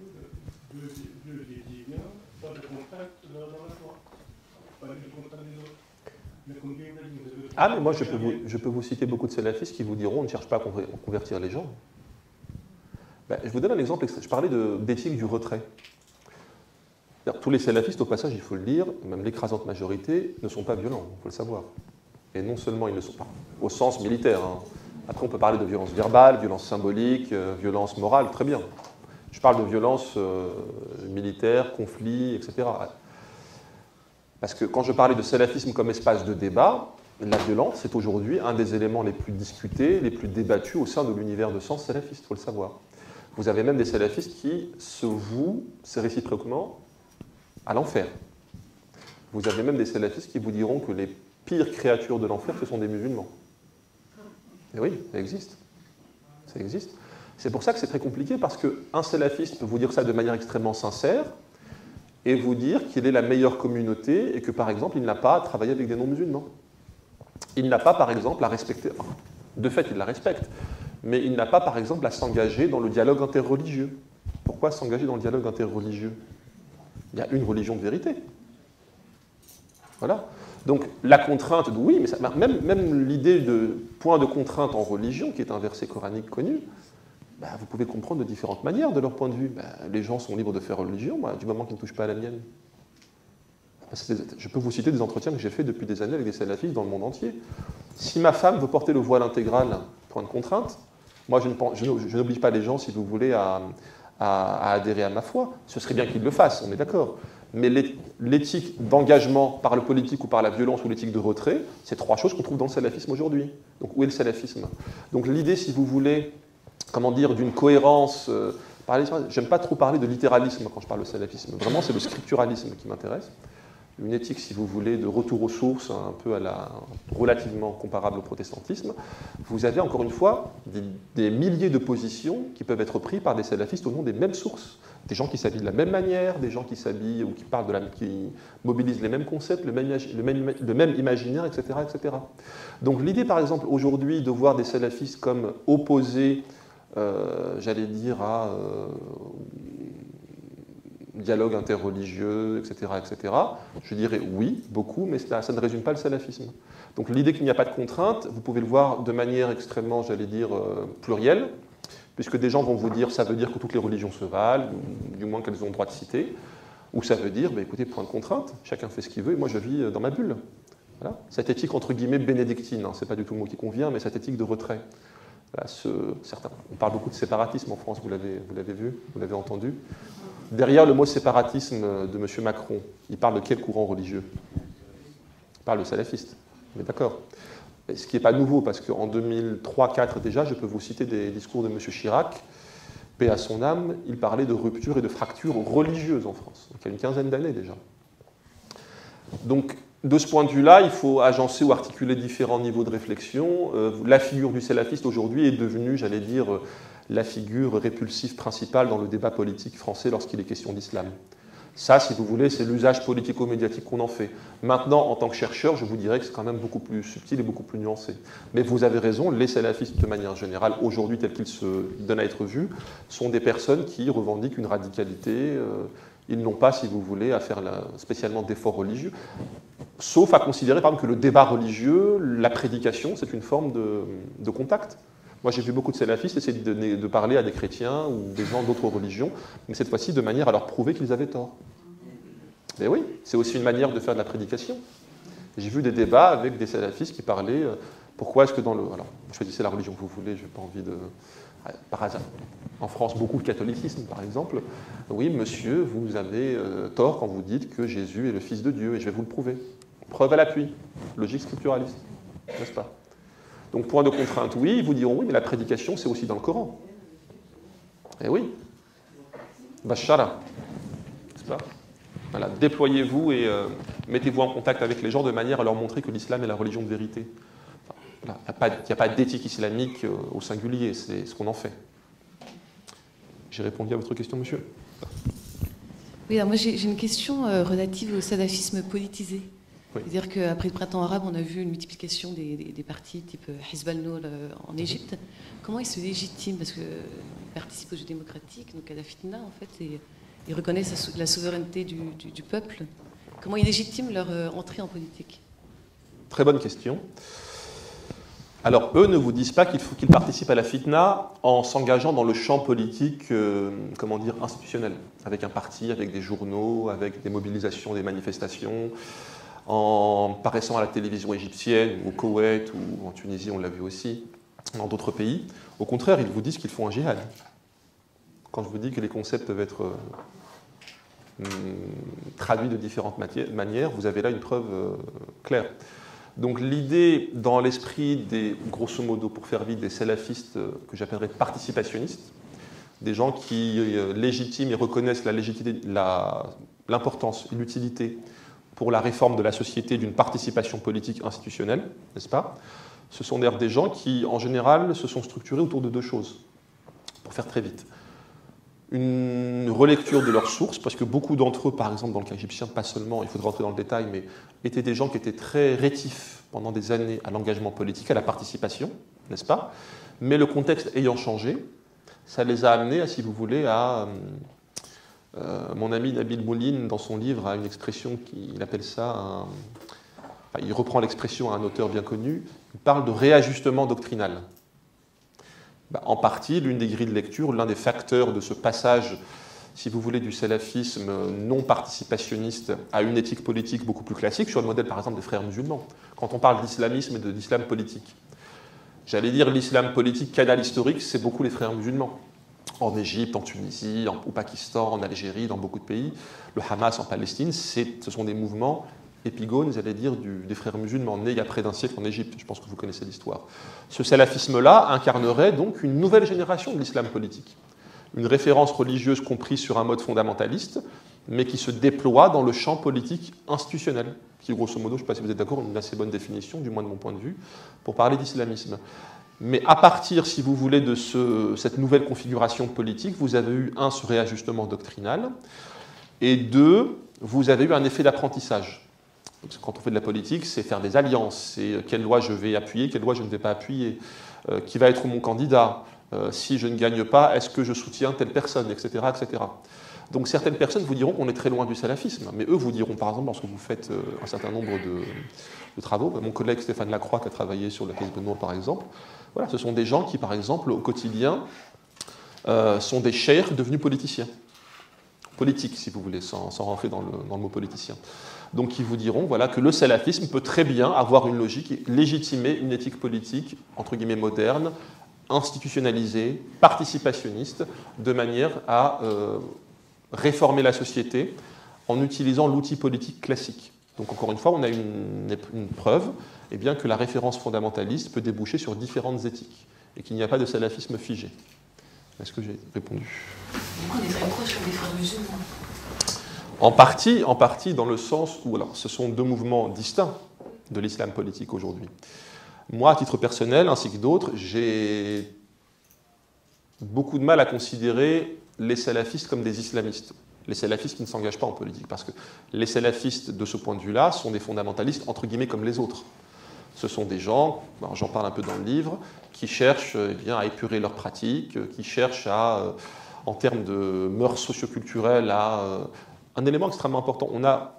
Ah, mais moi, je peux, vous, je peux vous citer beaucoup de salafistes qui vous diront on ne cherche pas à convertir les gens. Ben, je vous donne un exemple. Je parlais d'éthique du retrait. Tous les salafistes, au passage, il faut le dire, même l'écrasante majorité, ne sont pas violents, il faut le savoir. Et non seulement ils ne sont pas, au sens militaire. Hein. Après, on peut parler de violence verbale, violence symbolique, euh, violence morale, très bien. Je parle de violence euh, militaire, conflit, et cetera. Parce que quand je parlais de salafisme comme espace de débat, la violence, c'est aujourd'hui un des éléments les plus discutés, les plus débattus au sein de l'univers de sens salafiste, il faut le savoir. Vous avez même des salafistes qui se vouent, c'est réciproquement, à l'enfer. Vous avez même des salafistes qui vous diront que les pires créatures de l'enfer, ce sont des musulmans. Et oui, ça existe. Ça existe. C'est pour ça que c'est très compliqué, parce qu'un salafiste peut vous dire ça de manière extrêmement sincère, et vous dire qu'il est la meilleure communauté, et que par exemple, il n'a pas à travailler avec des non-musulmans. Il n'a pas, par exemple, à respecter... Enfin, de fait, il la respecte, mais il n'a pas, par exemple, à s'engager dans le dialogue interreligieux. Pourquoi s'engager dans le dialogue interreligieux? Il y a une religion de vérité. Voilà. Donc, la contrainte, oui, mais ça, même, même l'idée de point de contrainte en religion, qui est un verset coranique connu, bah, vous pouvez comprendre de différentes manières de leur point de vue. Bah, les gens sont libres de faire religion, bah, du moment qu'ils ne touchent pas à la mienne. Je peux vous citer des entretiens que j'ai faits depuis des années avec des salafistes dans le monde entier. Si ma femme veut porter le voile intégral, point de contrainte, moi je, ne, je, je n'oblige pas les gens, si vous voulez, à, à, à adhérer à ma foi. Ce serait bien qu'ils le fassent, on est d'accord. Mais l'éthique d'engagement par le politique ou par la violence ou l'éthique de retrait, c'est trois choses qu'on trouve dans le salafisme aujourd'hui. Donc où est le salafisme? Donc l'idée, si vous voulez, comment dire, d'une cohérence... Euh, j'aime pas trop parler de littéralisme quand je parle de salafisme. Vraiment, c'est le scripturalisme qui m'intéresse. Une éthique, si vous voulez, de retour aux sources, un peu à la, relativement comparable au protestantisme. Vous avez, encore une fois, des, des milliers de positions qui peuvent être prises par des salafistes au nom des mêmes sources. Des gens qui s'habillent de la même manière, des gens qui s'habillent ou qui parlent de la, qui mobilisent les mêmes concepts, le même, le même, le même imaginaire, et cetera, et cetera. Donc l'idée, par exemple, aujourd'hui, de voir des salafistes comme opposés, euh, j'allais dire, à euh, dialogue interreligieux, et cetera, et cetera, je dirais oui, beaucoup, mais ça, ça ne résume pas le salafisme. Donc l'idée qu'il n'y a pas de contrainte, vous pouvez le voir de manière extrêmement, j'allais dire, euh, plurielle, puisque des gens vont vous dire ça veut dire que toutes les religions se valent, ou du moins qu'elles ont le droit de citer, ou ça veut dire, bah, écoutez, point de contrainte, chacun fait ce qu'il veut, et moi je vis dans ma bulle. Voilà. Cette éthique entre guillemets bénédictine, hein, c'est pas du tout le mot qui convient, mais cette éthique de retrait. Voilà, ce, certains, on parle beaucoup de séparatisme en France, vous l'avez, vous l'avez vu, vous l'avez entendu. Derrière le mot séparatisme de M. Macron, il parle de quel courant religieux? Il parle de salafiste, mais d'accord. Ce qui n'est pas nouveau, parce qu'en deux mille trois deux mille quatre déjà, je peux vous citer des discours de M. Chirac, paix à son âme, il parlait de rupture et de fracture religieuse en France, donc il y a une quinzaine d'années déjà. Donc, de ce point de vue-là, il faut agencer ou articuler différents niveaux de réflexion. Euh, la figure du salafiste aujourd'hui est devenue, j'allais dire, la figure répulsive principale dans le débat politique français lorsqu'il est question d'islam. Ça, si vous voulez, c'est l'usage politico-médiatique qu'on en fait. Maintenant, en tant que chercheur, je vous dirais que c'est quand même beaucoup plus subtil et beaucoup plus nuancé. Mais vous avez raison, les salafistes, de manière générale, aujourd'hui, tels qu'ils se donnent à être vus, sont des personnes qui revendiquent une radicalité. Euh, ils n'ont pas, si vous voulez, à faire la, spécialement d'efforts religieux, sauf à considérer, par exemple, que le débat religieux, la prédication, c'est une forme de, de contact. Moi, j'ai vu beaucoup de salafistes essayer de, de parler à des chrétiens ou des gens d'autres religions, mais cette fois-ci de manière à leur prouver qu'ils avaient tort. Mais oui, c'est aussi une manière de faire de la prédication. J'ai vu des débats avec des salafistes qui parlaient euh, pourquoi est-ce que dans le... Alors, choisissez la religion que vous voulez, je n'ai pas envie de... Par hasard. En France, beaucoup le catholicisme, par exemple. Oui, monsieur, vous avez euh, tort quand vous dites que Jésus est le Fils de Dieu, et je vais vous le prouver. Preuve à l'appui. Logique scripturaliste, n'est-ce pas? Donc, point de contrainte, oui, ils vous diront oui, mais la prédication, c'est aussi dans le Coran. Eh oui. Bashara. N'est-ce pas? Voilà, déployez-vous et euh, mettez-vous en contact avec les gens de manière à leur montrer que l'islam est la religion de vérité. Enfin, voilà, il n'y a pas d'éthique islamique euh, au singulier, c'est ce qu'on en fait. J'ai répondu à votre question, monsieur? Oui, alors moi j'ai une question euh, relative au salafisme politisé. Oui. C'est-à-dire qu'après le printemps arabe, on a vu une multiplication des, des, des partis type Hizb al-Nour en Égypte. Comment ils se légitiment? Parce qu'ils participent aux jeux démocratiques, donc à la fitna, en fait, et ils reconnaissent la souveraineté du, du, du peuple. Comment ils légitiment leur euh, entrée en politique? Très bonne question. Alors, eux ne vous disent pas qu'il faut qu'ils participent à la fitna en s'engageant dans le champ politique, euh, comment dire, institutionnel, avec un parti, avec des journaux, avec des mobilisations, des manifestations, en paraissant à la télévision égyptienne, ou au Koweït, ou en Tunisie, on l'a vu aussi, dans d'autres pays. Au contraire, ils vous disent qu'ils font un djihad. Quand je vous dis que les concepts peuvent être euh, traduits de différentes manières, vous avez là une preuve euh, claire. Donc l'idée, dans l'esprit des, grosso modo, pour faire vite, des salafistes euh, que j'appellerais participationnistes, des gens qui euh, légitiment et reconnaissent la légitimité, la, l'importance et l'utilité pour la réforme de la société d'une participation politique institutionnelle, n'est-ce pas? Ce sont d'ailleurs des gens qui, en général, se sont structurés autour de deux choses, pour faire très vite. Une relecture de leurs sources, parce que beaucoup d'entre eux, par exemple dans le cas égyptien, pas seulement, il faudra rentrer dans le détail, mais étaient des gens qui étaient très rétifs pendant des années à l'engagement politique, à la participation, n'est-ce pas? Mais le contexte ayant changé, ça les a amenés, à, si vous voulez, à... Euh, mon ami Nabil Mouline, dans son livre, a une expression qu'il appelle ça... Un, enfin, il reprend l'expression à un auteur bien connu, il parle de réajustement doctrinal. En partie, l'une des grilles de lecture, l'un des facteurs de ce passage, si vous voulez, du salafisme non participationniste à une éthique politique beaucoup plus classique, sur le modèle, par exemple, des frères musulmans. Quand on parle d'islamisme et de l'islam politique, j'allais dire l'islam politique canal historique, c'est beaucoup les frères musulmans. En Égypte, en Tunisie, en, au Pakistan, en Algérie, dans beaucoup de pays. Le Hamas en Palestine, ce sont des mouvements épigones, j'allais dire, du, des frères musulmans, nés il y a près d'un siècle en Égypte. Je pense que vous connaissez l'histoire. Ce salafisme-là incarnerait donc une nouvelle génération de l'islam politique. Une référence religieuse comprise sur un mode fondamentaliste, mais qui se déploie dans le champ politique institutionnel, qui, grosso modo, je ne sais pas si vous êtes d'accord, une assez bonne définition, du moins de mon point de vue, pour parler d'islamisme. Mais à partir, si vous voulez, de ce, cette nouvelle configuration politique, vous avez eu, un, ce réajustement doctrinal, et deux, vous avez eu un effet d'apprentissage. Quand on fait de la politique, c'est faire des alliances, c'est quelle loi je vais appuyer, quelle loi je ne vais pas appuyer, euh, qui va être mon candidat, euh, si je ne gagne pas, est-ce que je soutiens telle personne, et cetera, et cetera. Donc certaines personnes vous diront qu'on est très loin du salafisme, mais eux vous diront, par exemple, lorsque vous faites euh, un certain nombre de, de travaux, mon collègue Stéphane Lacroix qui a travaillé sur le Hizb Nour, par exemple, voilà, ce sont des gens qui, par exemple, au quotidien, euh, sont des cheikhs devenus politiciens. Politiques, si vous voulez, sans, sans rentrer dans le, dans le mot politicien. Donc ils vous diront voilà, que le salafisme peut très bien avoir une logique et légitimer une éthique politique, entre guillemets, moderne, institutionnalisée, participationniste, de manière à euh, réformer la société en utilisant l'outil politique classique. Donc encore une fois, on a une, une preuve eh bien, que la référence fondamentaliste peut déboucher sur différentes éthiques et qu'il n'y a pas de salafisme figé. Est-ce que j'ai répondu? On est très proche des frères musulmans. En partie, en partie dans le sens où alors, ce sont deux mouvements distincts de l'islam politique aujourd'hui. Moi, à titre personnel, ainsi que d'autres, j'ai beaucoup de mal à considérer les salafistes comme des islamistes. Les salafistes qui ne s'engagent pas en politique, parce que les salafistes, de ce point de vue-là, sont des fondamentalistes, entre guillemets, comme les autres. Ce sont des gens, j'en parle un peu dans le livre, qui cherchent eh bien, à épurer leurs pratiques, qui cherchent à, en termes de mœurs socioculturelles, à... Un élément extrêmement important, on a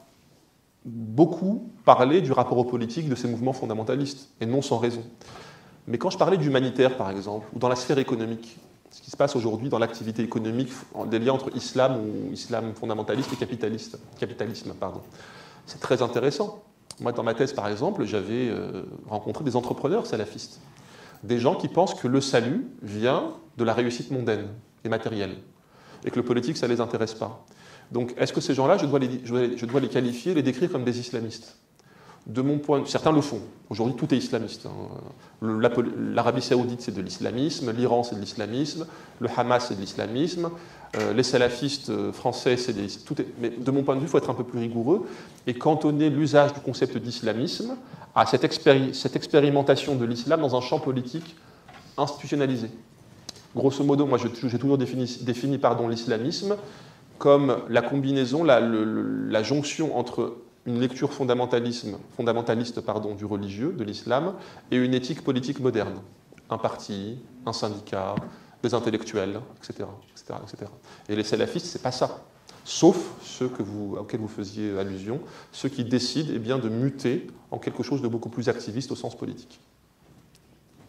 beaucoup parlé du rapport aux politiques de ces mouvements fondamentalistes, et non sans raison. Mais quand je parlais d'humanitaire, par exemple, ou dans la sphère économique, ce qui se passe aujourd'hui dans l'activité économique, des liens entre islam ou islam fondamentaliste et capitaliste, capitalisme, pardon, c'est très intéressant. Moi, dans ma thèse, par exemple, j'avais euh, rencontré des entrepreneurs salafistes, des gens qui pensent que le salut vient de la réussite mondaine et matérielle, et que le politique, ça ne les intéresse pas. Donc, est-ce que ces gens-là, je dois les, je dois les, je dois les qualifier, les décrire comme des islamistes? De mon point de vue, certains le font. Aujourd'hui, tout est islamiste. L'Arabie saoudite, c'est de l'islamisme. L'Iran, c'est de l'islamisme. Le Hamas, c'est de l'islamisme. Euh, les salafistes français, c'est des... Tout est... Mais de mon point de vue, il faut être un peu plus rigoureux et cantonner l'usage du concept d'islamisme à cette, expéri... cette expérimentation de l'islam dans un champ politique institutionnalisé. Grosso modo, moi, j'ai toujours défini, défini pardon, l'islamisme comme la combinaison, la, le, la jonction entre une lecture fondamentaliste, fondamentaliste pardon, du religieux, de l'islam, et une éthique politique moderne. Un parti, un syndicat, des intellectuels, et cetera, et cetera, et cetera. Et les salafistes, c'est pas ça. Sauf ceux que vous, auxquels vous faisiez allusion, ceux qui décident eh bien, de muter en quelque chose de beaucoup plus activiste au sens politique.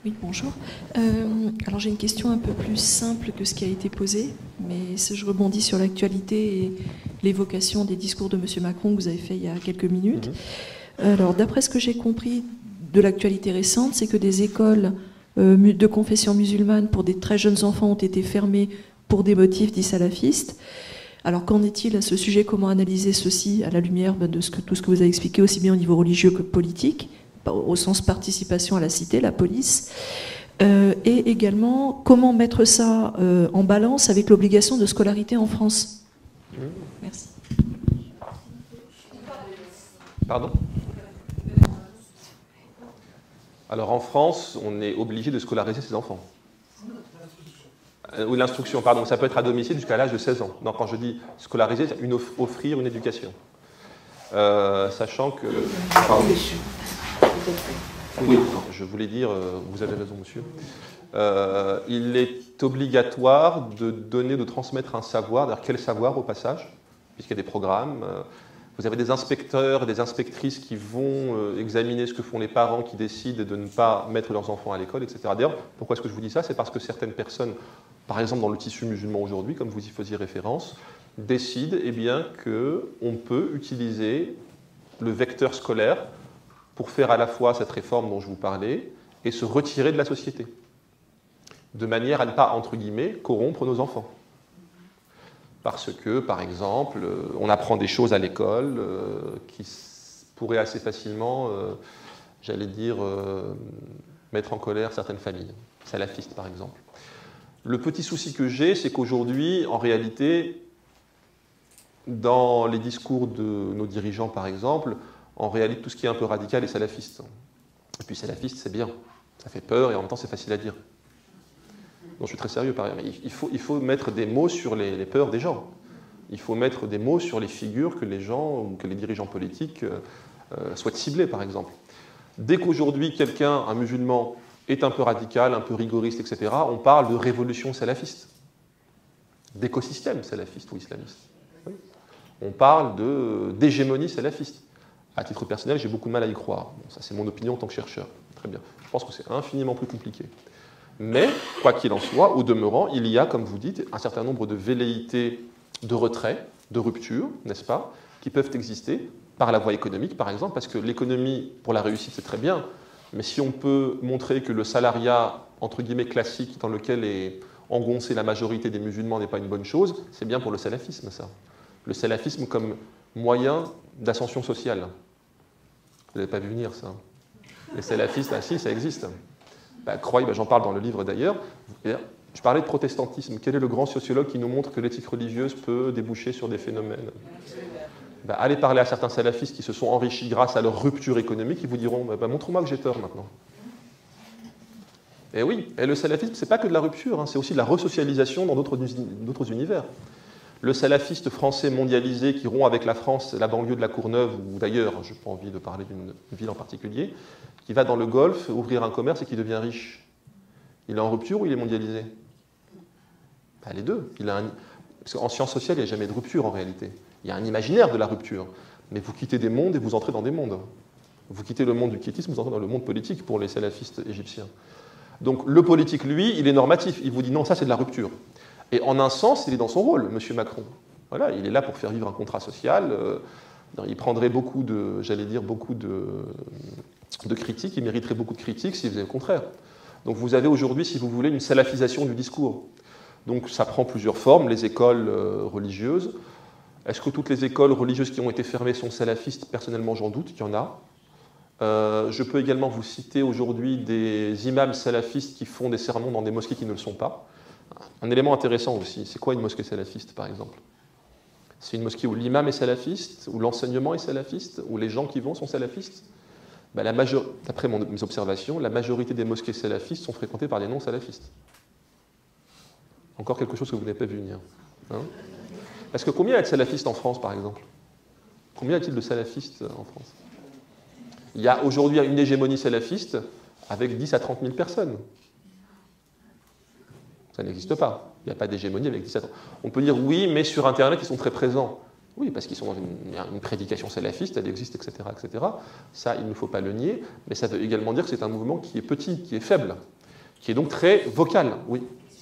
Oui, bonjour. Euh, alors j'ai une question un peu plus simple que ce qui a été posé, mais je rebondis sur l'actualité et l'évocation des discours de M. Macron que vous avez fait il y a quelques minutes. Mmh. Alors d'après ce que j'ai compris de l'actualité récente, c'est que des écoles euh, de confession musulmane pour des très jeunes enfants ont été fermées pour des motifs dits salafistes. Alors qu'en est-il à ce sujet? Comment analyser ceci à la lumière de ce que, tout ce que vous avez expliqué, aussi bien au niveau religieux que politique, au sens participation à la cité, la police, euh, et également comment mettre ça euh, en balance avec l'obligation de scolarité en France. Merci. Pardon? Alors en France, on est obligé de scolariser ses enfants. Euh, ou l'instruction, pardon, ça peut être à domicile jusqu'à l'âge de seize ans. Non, quand je dis scolariser, c'est une off offrir une éducation. Euh, sachant que... Pardon. Oui, je voulais dire, vous avez raison, monsieur. Euh, il est obligatoire de donner, de transmettre un savoir. D'ailleurs, quel savoir au passage? Puisqu'il y a des programmes. Vous avez des inspecteurs et des inspectrices qui vont examiner ce que font les parents qui décident de ne pas mettre leurs enfants à l'école, et cetera. D'ailleurs, pourquoi est-ce que je vous dis ça? C'est parce que certaines personnes, par exemple dans le tissu musulman aujourd'hui, comme vous y faisiez référence, décident eh bien, qu'on peut utiliser le vecteur scolaire pour faire à la fois cette réforme dont je vous parlais et se retirer de la société, de manière à ne pas, entre guillemets, corrompre nos enfants. Parce que, par exemple, on apprend des choses à l'école euh, qui pourraient assez facilement, euh, j'allais dire, euh, mettre en colère certaines familles, salafistes par exemple. Le petit souci que j'ai, c'est qu'aujourd'hui, en réalité, dans les discours de nos dirigeants, par exemple, en réalité, tout ce qui est un peu radical est salafiste. Et puis salafiste, c'est bien. Ça fait peur et en même temps, c'est facile à dire. Donc je suis très sérieux par ailleurs. Il faut, il faut mettre des mots sur les, les peurs des gens. Il faut mettre des mots sur les figures que les gens ou que les dirigeants politiques euh, souhaitent cibler, par exemple. Dès qu'aujourd'hui, quelqu'un, un musulman, est un peu radical, un peu rigoriste, et cetera, on parle de révolution salafiste, d'écosystème salafiste ou islamiste. Oui. On parle d'hégémonie salafiste. À titre personnel, j'ai beaucoup de mal à y croire. Bon, ça, c'est mon opinion en tant que chercheur. Très bien. Je pense que c'est infiniment plus compliqué. Mais, quoi qu'il en soit, au demeurant, il y a, comme vous dites, un certain nombre de velléités de retrait, de rupture, n'est-ce pas, qui peuvent exister par la voie économique, par exemple, parce que l'économie, pour la réussite, c'est très bien, mais si on peut montrer que le salariat, entre guillemets, classique, dans lequel est engoncée la majorité des musulmans, n'est pas une bonne chose, c'est bien pour le salafisme, ça. Le salafisme comme moyen d'ascension sociale. Vous n'avez pas vu venir, ça. Les salafistes, ah si, ça existe. Bah, croyez, bah, j'en parle dans le livre d'ailleurs. Je parlais de protestantisme. Quel est le grand sociologue qui nous montre que l'éthique religieuse peut déboucher sur des phénomènes? Bah, allez parler à certains salafistes qui se sont enrichis grâce à leur rupture économique, ils vous diront bah, bah, montre-moi que j'ai tort maintenant. Et oui, et le salafisme, ce n'est pas que de la rupture, hein, c'est aussi de la resocialisation dans d'autres univers. Le salafiste français mondialisé qui rompt avec la France, la banlieue de la Courneuve, ou d'ailleurs, je n'ai pas envie de parler d'une ville en particulier, qui va dans le Golfe ouvrir un commerce et qui devient riche. Il est en rupture ou il est mondialisé? Ben, les deux. Il a un... Parce qu'en sciences sociales, il n'y a jamais de rupture en réalité. Il y a un imaginaire de la rupture. Mais vous quittez des mondes et vous entrez dans des mondes. Vous quittez le monde du quiétisme, vous entrez dans le monde politique pour les salafistes égyptiens. Donc le politique, lui, il est normatif. Il vous dit non, ça c'est de la rupture. Et en un sens, il est dans son rôle, M. Macron. Voilà, il est là pour faire vivre un contrat social. Euh, il prendrait beaucoup de, j'allais dire, beaucoup de, de critiques. Il mériterait beaucoup de critiques s'il faisait le contraire. Donc vous avez aujourd'hui, si vous voulez, une salafisation du discours. Donc ça prend plusieurs formes, les écoles euh, religieuses. Est-ce que toutes les écoles religieuses qui ont été fermées sont salafistes? Personnellement, j'en doute, il y en a. Euh, je peux également vous citer aujourd'hui des imams salafistes qui font des sermons dans des mosquées qui ne le sont pas. Un élément intéressant aussi, c'est quoi une mosquée salafiste, par exemple? C'est une mosquée où l'imam est salafiste, où l'enseignement est salafiste, où les gens qui vont sont salafistes? Ben, la major... D'après mes observations, la majorité des mosquées salafistes sont fréquentées par des non-salafistes. Encore quelque chose que vous n'avez pas vu venir. Hein? Parce que combien y a de salafistes en France, par exemple? Combien y a-t-il de salafistes en France? Il y a aujourd'hui une hégémonie salafiste avec dix à trente mille personnes. Ça n'existe pas. Il n'y a pas d'hégémonie avec dix à trente. On peut dire oui, mais sur Internet, ils sont très présents. Oui, parce qu'ils sont dans une, une prédication salafiste, elle existe, et cetera, et cetera. Ça, il ne faut pas le nier, mais ça veut également dire que c'est un mouvement qui est petit, qui est faible, qui est donc très vocal, oui.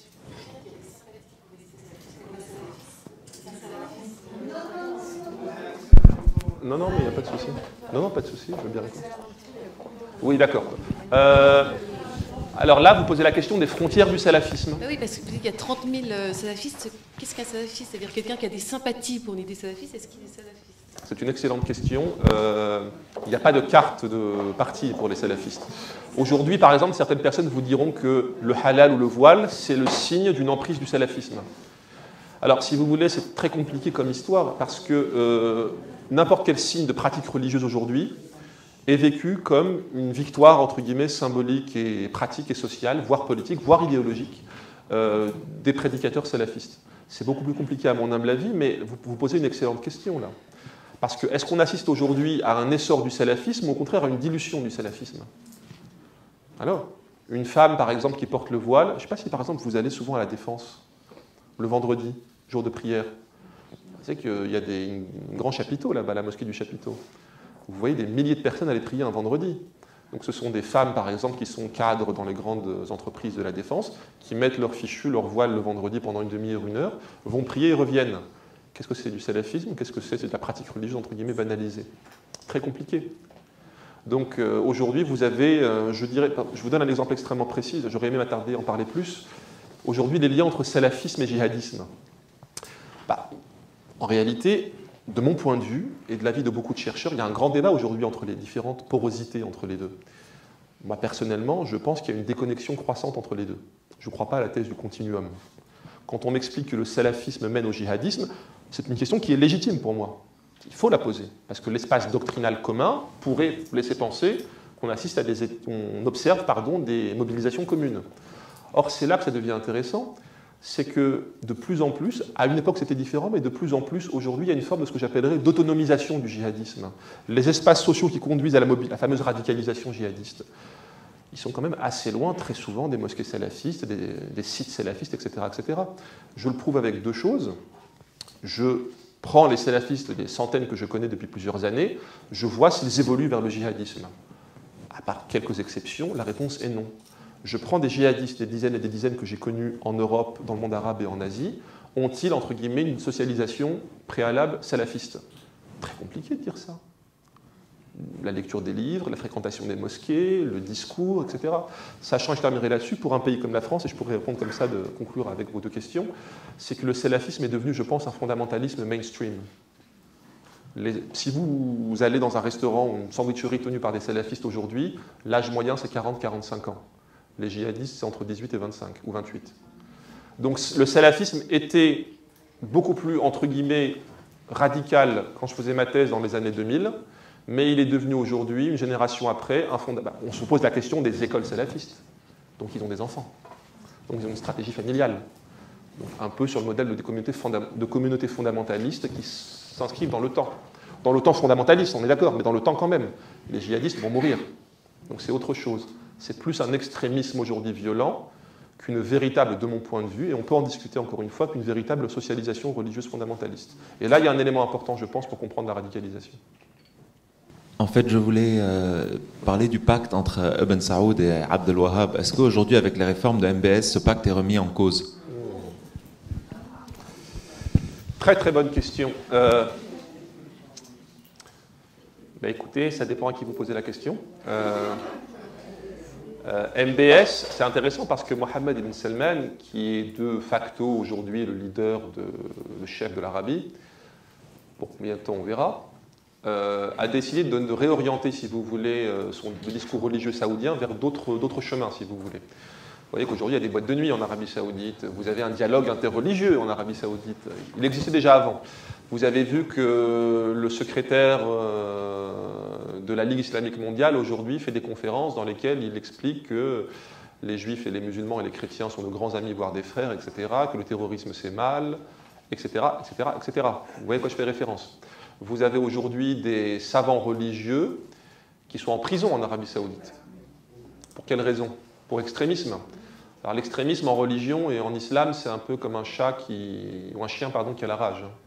Non, non, mais il n'y a pas de souci. Non, non, pas de souci, je veux bien répondre. Oui, d'accord. Euh, alors là, vous posez la question des frontières du salafisme. Bah oui, parce qu'il y a trente mille salafistes. Qu'est-ce qu'un salafiste? C'est-à-dire quelqu'un qui a des sympathies pour une idée salafiste, est-ce qu'il est salafiste? C'est une excellente question. Euh, il n'y a pas de carte de parti pour les salafistes. Aujourd'hui, par exemple, certaines personnes vous diront que le halal ou le voile, c'est le signe d'une emprise du salafisme. Alors, si vous voulez, c'est très compliqué comme histoire, parce que euh, n'importe quel signe de pratique religieuse aujourd'hui est vécu comme une victoire, entre guillemets, symbolique et pratique et sociale, voire politique, voire idéologique, euh, des prédicateurs salafistes. C'est beaucoup plus compliqué à mon humble avis, mais vous, vous posez une excellente question là. Parce que est-ce qu'on assiste aujourd'hui à un essor du salafisme ou au contraire à une dilution du salafisme? Alors, une femme, par exemple, qui porte le voile, je ne sais pas si, par exemple, vous allez souvent à la Défense, le vendredi, jour de prière. Vous savez qu'il y a des, un grand chapiteau là-bas, la mosquée du chapiteau. Vous voyez des milliers de personnes aller prier un vendredi. Donc ce sont des femmes, par exemple, qui sont cadres dans les grandes entreprises de la Défense, qui mettent leur fichu, leur voile le vendredi pendant une demi-heure, une heure, vont prier et reviennent. Qu'est-ce que c'est du salafisme? Qu'est-ce que c'est? C'est de la pratique religieuse, entre guillemets, banalisée. Très compliqué. Donc euh, aujourd'hui, vous avez, euh, je dirais, je vous donne un exemple extrêmement précis, j'aurais aimé m'attarder, en parler plus. Aujourd'hui, les liens entre salafisme et djihadisme. Bah, en réalité, de mon point de vue, et de l'avis de beaucoup de chercheurs, il y a un grand débat aujourd'hui entre les différentes porosités entre les deux. Moi, personnellement, je pense qu'il y a une déconnexion croissante entre les deux. Je ne crois pas à la thèse du continuum. Quand on m'explique que le salafisme mène au djihadisme, c'est une question qui est légitime pour moi. Il faut la poser, parce que l'espace doctrinal commun pourrait laisser penser qu'on assiste à des, on observe pardon, des mobilisations communes. Or, c'est là que ça devient intéressant, c'est que de plus en plus, à une époque c'était différent, mais de plus en plus aujourd'hui, il y a une forme de ce que j'appellerais d'autonomisation du djihadisme. Les espaces sociaux qui conduisent à la, la fameuse radicalisation djihadiste, ils sont quand même assez loin, très souvent, des mosquées salafistes, des, des sites salafistes, et cetera, et cetera. Je le prouve avec deux choses. Je prends les salafistes, des centaines que je connais depuis plusieurs années, je vois s'ils évoluent vers le djihadisme. À part quelques exceptions, la réponse est non. Je prends des djihadistes, des dizaines et des dizaines que j'ai connus en Europe, dans le monde arabe et en Asie, ont-ils, entre guillemets, une socialisation préalable salafiste? Très compliqué de dire ça. La lecture des livres, la fréquentation des mosquées, le discours, et cetera. Sachant, et je terminerai là-dessus, pour un pays comme la France, et je pourrais répondre comme ça, de conclure avec vos deux questions, c'est que le salafisme est devenu, je pense, un fondamentalisme mainstream. Les, si vous, vous allez dans un restaurant ou une sandwicherie tenue par des salafistes aujourd'hui, l'âge moyen c'est quarante à quarante-cinq ans. Les djihadistes c'est entre dix-huit et vingt-cinq ou vingt-huit. Donc le salafisme était beaucoup plus, entre guillemets, radical quand je faisais ma thèse dans les années deux mille, mais il est devenu aujourd'hui, une génération après, un fond... bah, on se pose la question des écoles salafistes. Donc ils ont des enfants. Donc ils ont une stratégie familiale. Donc, un peu sur le modèle de communautés, fonda... de communautés fondamentalistes qui s'inscrivent dans le temps. Dans le temps fondamentaliste, on est d'accord, mais dans le temps quand même. Les djihadistes vont mourir. Donc c'est autre chose. C'est plus un extrémisme aujourd'hui violent qu'une véritable, de mon point de vue, et on peut en discuter encore une fois, qu'une véritable socialisation religieuse fondamentaliste. Et là, il y a un élément important, je pense, pour comprendre la radicalisation. En fait, je voulais euh, parler du pacte entre Ibn Saoud et Abdel Wahhab. Est-ce qu'aujourd'hui, avec les réformes de M B S, ce pacte est remis en cause? Très très bonne question. Euh, bah écoutez, ça dépend à qui vous posez la question. Euh, euh, M B S, c'est intéressant parce que Mohammed ibn Salman, qui est de facto aujourd'hui le leader, de, le chef de l'Arabie, pour combien de temps on verra, euh, a décidé de, de réorienter, si vous voulez, son, le discours religieux saoudien vers d'autres d'autres chemins, si vous voulez. Vous voyez qu'aujourd'hui, il y a des boîtes de nuit en Arabie Saoudite. Vous avez un dialogue interreligieux en Arabie Saoudite. Il existait déjà avant. Vous avez vu que le secrétaire de la Ligue islamique mondiale, aujourd'hui, fait des conférences dans lesquelles il explique que les juifs et les musulmans et les chrétiens sont de grands amis, voire des frères, et cetera, que le terrorisme, c'est mal, et cetera, et cetera, et cetera. Vous voyez à quoi je fais référence. Vous avez aujourd'hui des savants religieux qui sont en prison en Arabie Saoudite. Pour quelle raison? Pour extrémisme. Alors l'extrémisme en religion et en islam, c'est un peu comme un chat qui, ou un chien pardon, qui a la rage.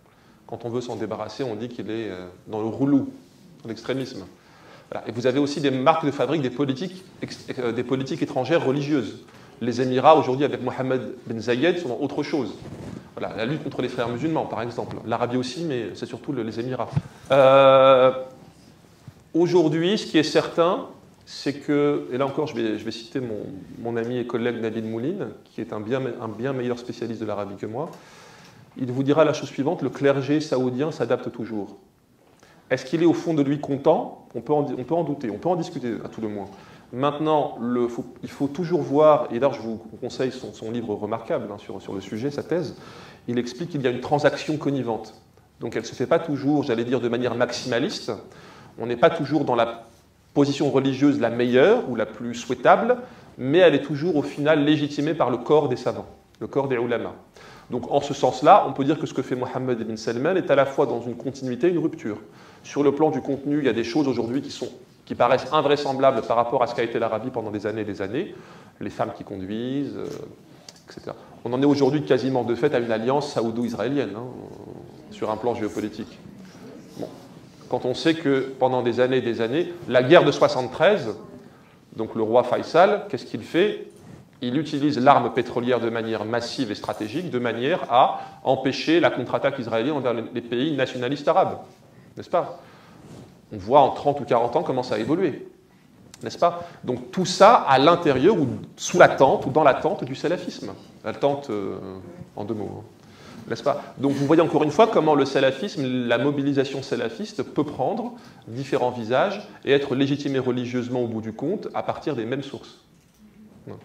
Quand on veut s'en débarrasser, on dit qu'il est dans le roulou, dans l'extrémisme. Voilà. Et vous avez aussi des marques de fabrique des politiques, des politiques étrangères religieuses. Les Émirats, aujourd'hui, avec Mohammed Ben Zayed, sont dans autre chose. Voilà, la lutte contre les frères musulmans, par exemple. L'Arabie aussi, mais c'est surtout les Émirats. Euh, aujourd'hui, ce qui est certain, c'est que, et là encore, je vais, je vais citer mon, mon ami et collègue Nabil Mouline, qui est un bien, un bien meilleur spécialiste de l'Arabie que moi. Il vous dira la chose suivante, le clergé saoudien s'adapte toujours. Est-ce qu'il est au fond de lui content? on peut, en, on peut en douter, on peut en discuter à tout le moins. Maintenant, le, faut, il faut toujours voir, et là je vous conseille son, son livre remarquable hein, sur, sur le sujet, sa thèse, il explique qu'il y a une transaction connivente. Donc elle ne se fait pas toujours, j'allais dire, de manière maximaliste. On n'est pas toujours dans la position religieuse la meilleure ou la plus souhaitable, mais elle est toujours au final légitimée par le corps des savants, le corps des ulama. Donc en ce sens-là, on peut dire que ce que fait Mohammed ibn Salman est à la fois dans une continuité et une rupture. Sur le plan du contenu, il y a des choses aujourd'hui qui, sont, qui paraissent invraisemblables par rapport à ce qu'a été l'Arabie pendant des années et des années, les femmes qui conduisent, euh, et cetera. On en est aujourd'hui quasiment de fait à une alliance saoudo-israélienne, hein, sur un plan géopolitique. Bon. Quand on sait que pendant des années et des années, la guerre de soixante-treize, donc le roi Faisal, qu'est-ce qu'il fait? Il utilise l'arme pétrolière de manière massive et stratégique, de manière à empêcher la contre-attaque israélienne envers les pays nationalistes arabes, n'est-ce pas? On voit en trente ou quarante ans comment ça a évolué, n'est-ce pas? Donc tout ça à l'intérieur ou sous la tente ou dans la tente du salafisme. La tente euh, en deux mots, n'est-ce pas? Donc vous voyez encore une fois comment le salafisme, la mobilisation salafiste peut prendre différents visages et être légitimée religieusement au bout du compte à partir des mêmes sources. Non.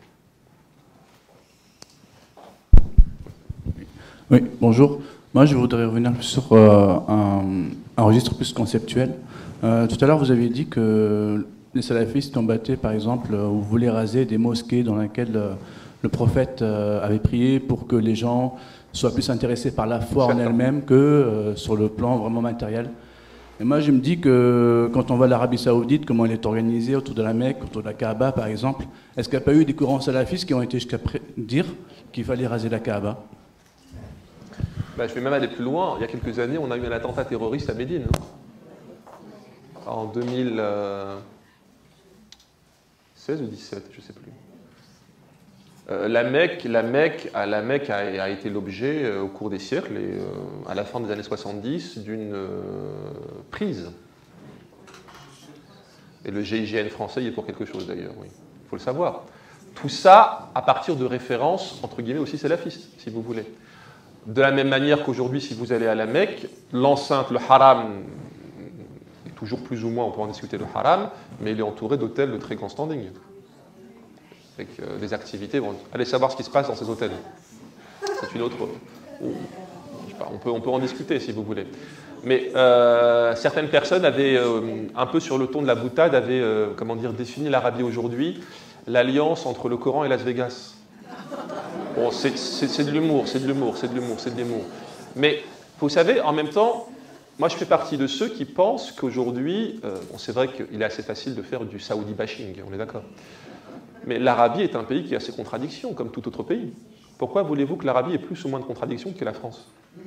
Oui, bonjour. Moi, je voudrais revenir sur euh, un, un registre plus conceptuel. Euh, tout à l'heure, vous aviez dit que les salafistes combattaient, par exemple, euh, ou voulaient raser des mosquées dans lesquelles euh, le prophète euh, avait prié pour que les gens soient plus intéressés par la foi en elle-même que euh, sur le plan vraiment matériel. Et moi, je me dis que quand on voit l'Arabie Saoudite, comment elle est organisée autour de la Mecque, autour de la Kaaba, par exemple, est-ce qu'il n'y a pas eu des courants salafistes qui ont été jusqu'à dire qu'il fallait raser la Kaaba? Ben, je vais même aller plus loin. Il y a quelques années, on a eu un attentat terroriste à Médine. En deux mille seize ou dix-sept, je ne sais plus. Euh, la Mecque, la Mecque, la Mecque a, a été l'objet, euh, au cours des siècles, et euh, à la fin des années soixante-dix, d'une euh, prise. Et le G I G N français y est pour quelque chose d'ailleurs, oui. Il faut le savoir. Tout ça à partir de références, entre guillemets, aussi salafistes, si vous voulez. De la même manière qu'aujourd'hui, si vous allez à la Mecque, l'enceinte, le haram, est toujours plus ou moins, on peut en discuter, le haram, mais il est entouré d'hôtels de très grand standing. Avec euh, des activités, bon, allez savoir ce qui se passe dans ces hôtels. C'est une autre... Oh, je sais pas, on, peut, on peut en discuter si vous voulez. Mais euh, certaines personnes avaient, euh, un peu sur le ton de la boutade, avaient, euh, comment dire, défini l'Arabie aujourd'hui, l'alliance entre le Coran et Las Vegas. Bon, c'est de l'humour, c'est de l'humour, c'est de l'humour, c'est de l'humour. Mais vous savez, en même temps, moi je fais partie de ceux qui pensent qu'aujourd'hui, euh, bon, c'est vrai qu'il est assez facile de faire du Saudi bashing, on est d'accord. Mais l'Arabie est un pays qui a ses contradictions, comme tout autre pays. Pourquoi voulez-vous que l'Arabie ait plus ou moins de contradictions que la France?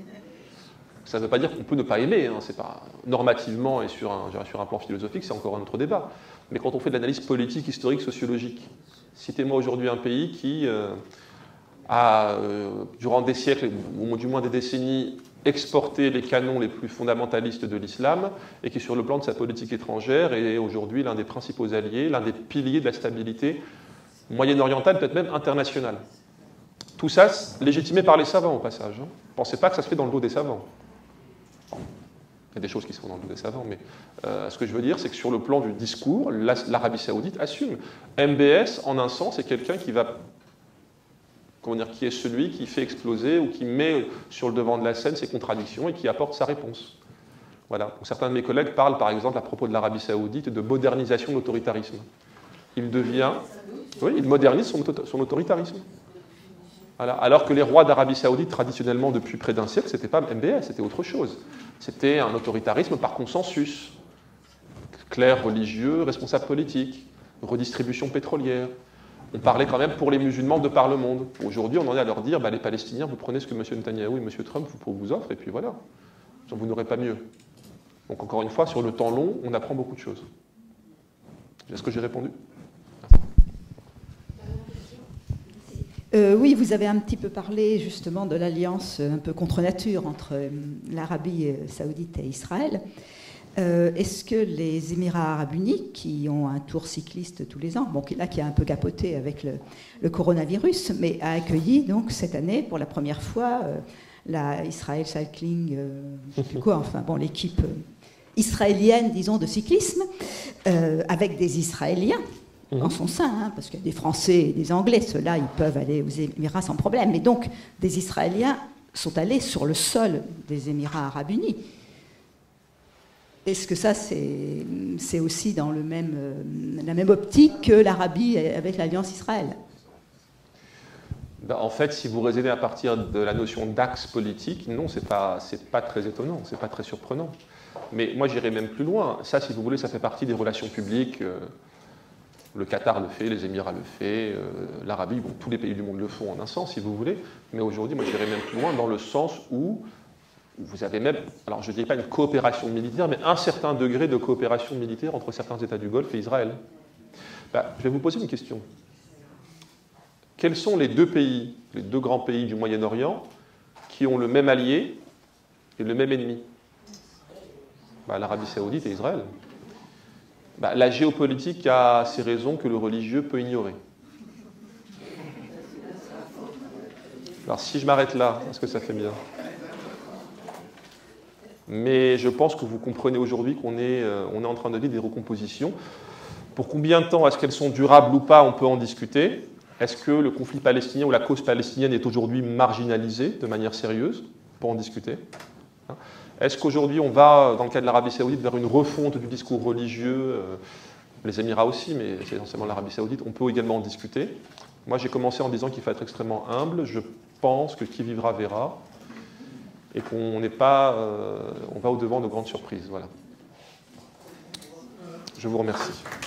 Ça ne veut pas dire qu'on peut ne pas aimer, hein, c'est pas normativement et sur un, sur un plan philosophique, c'est encore un autre débat. Mais quand on fait de l'analyse politique, historique, sociologique, citez-moi aujourd'hui un pays qui euh, a, euh, durant des siècles, ou du moins des décennies, exporté les canons les plus fondamentalistes de l'islam et qui, sur le plan de sa politique étrangère, est aujourd'hui l'un des principaux alliés, l'un des piliers de la stabilité moyen-orientale, peut-être même internationale. Tout ça, légitimé par les savants, au passage. Ne pensez pas que ça se fait dans le dos des savants. Il y a des choses qui se font dans le dos des savants, mais euh, ce que je veux dire, c'est que sur le plan du discours, l'Arabie Saoudite assume. M B S, en un sens, c'est quelqu'un qui va, comment dire, qui est celui qui fait exploser ou qui met sur le devant de la scène ses contradictions et qui apporte sa réponse. Voilà. Donc, certains de mes collègues parlent, par exemple, à propos de l'Arabie Saoudite, de modernisation de l'autoritarisme. Il devient, oui, il modernise son, son autoritarisme. Voilà. Alors que les rois d'Arabie Saoudite, traditionnellement, depuis près d'un siècle, c'était pas M B S, c'était autre chose. C'était un autoritarisme par consensus. Clerc religieux, responsable politique, redistribution pétrolière. On parlait quand même pour les musulmans de par le monde. Aujourd'hui, on en est à leur dire, bah, les Palestiniens, vous prenez ce que M. Netanyahou et M. Trump vous, vous offrent, et puis voilà. Vous n'aurez pas mieux. Donc encore une fois, sur le temps long, on apprend beaucoup de choses. Est-ce que j'ai répondu ? Euh, oui, vous avez un petit peu parlé justement de l'alliance un peu contre nature entre l'Arabie saoudite et Israël. Euh, Est-ce que les Émirats arabes unis, qui ont un tour cycliste tous les ans, bon, là qui a un peu capoté avec le, le coronavirus, mais a accueilli donc cette année pour la première fois euh, la Israel Cycling, euh, je sais plus quoi, enfin bon, l'équipe euh, israélienne, disons, de cyclisme, euh, avec des Israéliens en son sein, hein, parce qu'il y a des Français et des Anglais, ceux-là, ils peuvent aller aux Émirats sans problème. Mais donc, des Israéliens sont allés sur le sol des Émirats arabes unis. Est-ce que ça, c'est, c'est aussi dans le même, euh, la même optique que l'Arabie avec l'Alliance Israël ? Ben, en fait, si vous raisonnez à partir de la notion d'axe politique, non, ce n'est pas, c'est pas très étonnant, ce n'est pas très surprenant. Mais moi, j'irais même plus loin. Ça, si vous voulez, ça fait partie des relations publiques. Euh, Le Qatar le fait, les Émirats le font, euh, l'Arabie, bon, tous les pays du monde le font en un sens, si vous voulez. Mais aujourd'hui, moi, j'irais même plus loin dans le sens où vous avez même, alors je ne dis pas une coopération militaire, mais un certain degré de coopération militaire entre certains États du Golfe et Israël. Ben, je vais vous poser une question. Quels sont les deux pays, les deux grands pays du Moyen-Orient, qui ont le même allié et le même ennemi ? Ben, l'Arabie saoudite et Israël. Bah, la géopolitique a ses raisons que le religieux peut ignorer. Alors si je m'arrête là, est-ce que ça fait bien ? Mais je pense que vous comprenez aujourd'hui qu'on est, euh, on est en train de vivre des recompositions. Pour combien de temps, est-ce qu'elles sont durables ou pas, on peut en discuter. Est-ce que le conflit palestinien ou la cause palestinienne est aujourd'hui marginalisée de manière sérieuse ? On peut en discuter. Est-ce qu'aujourd'hui, on va, dans le cas de l'Arabie saoudite, vers une refonte du discours religieux, euh, les Émirats aussi, mais c'est essentiellement l'Arabie saoudite, on peut également en discuter. Moi, j'ai commencé en disant qu'il faut être extrêmement humble. Je pense que qui vivra verra, et qu'on n'est pas, euh, on va au-devant de grandes surprises. Voilà. Je vous remercie.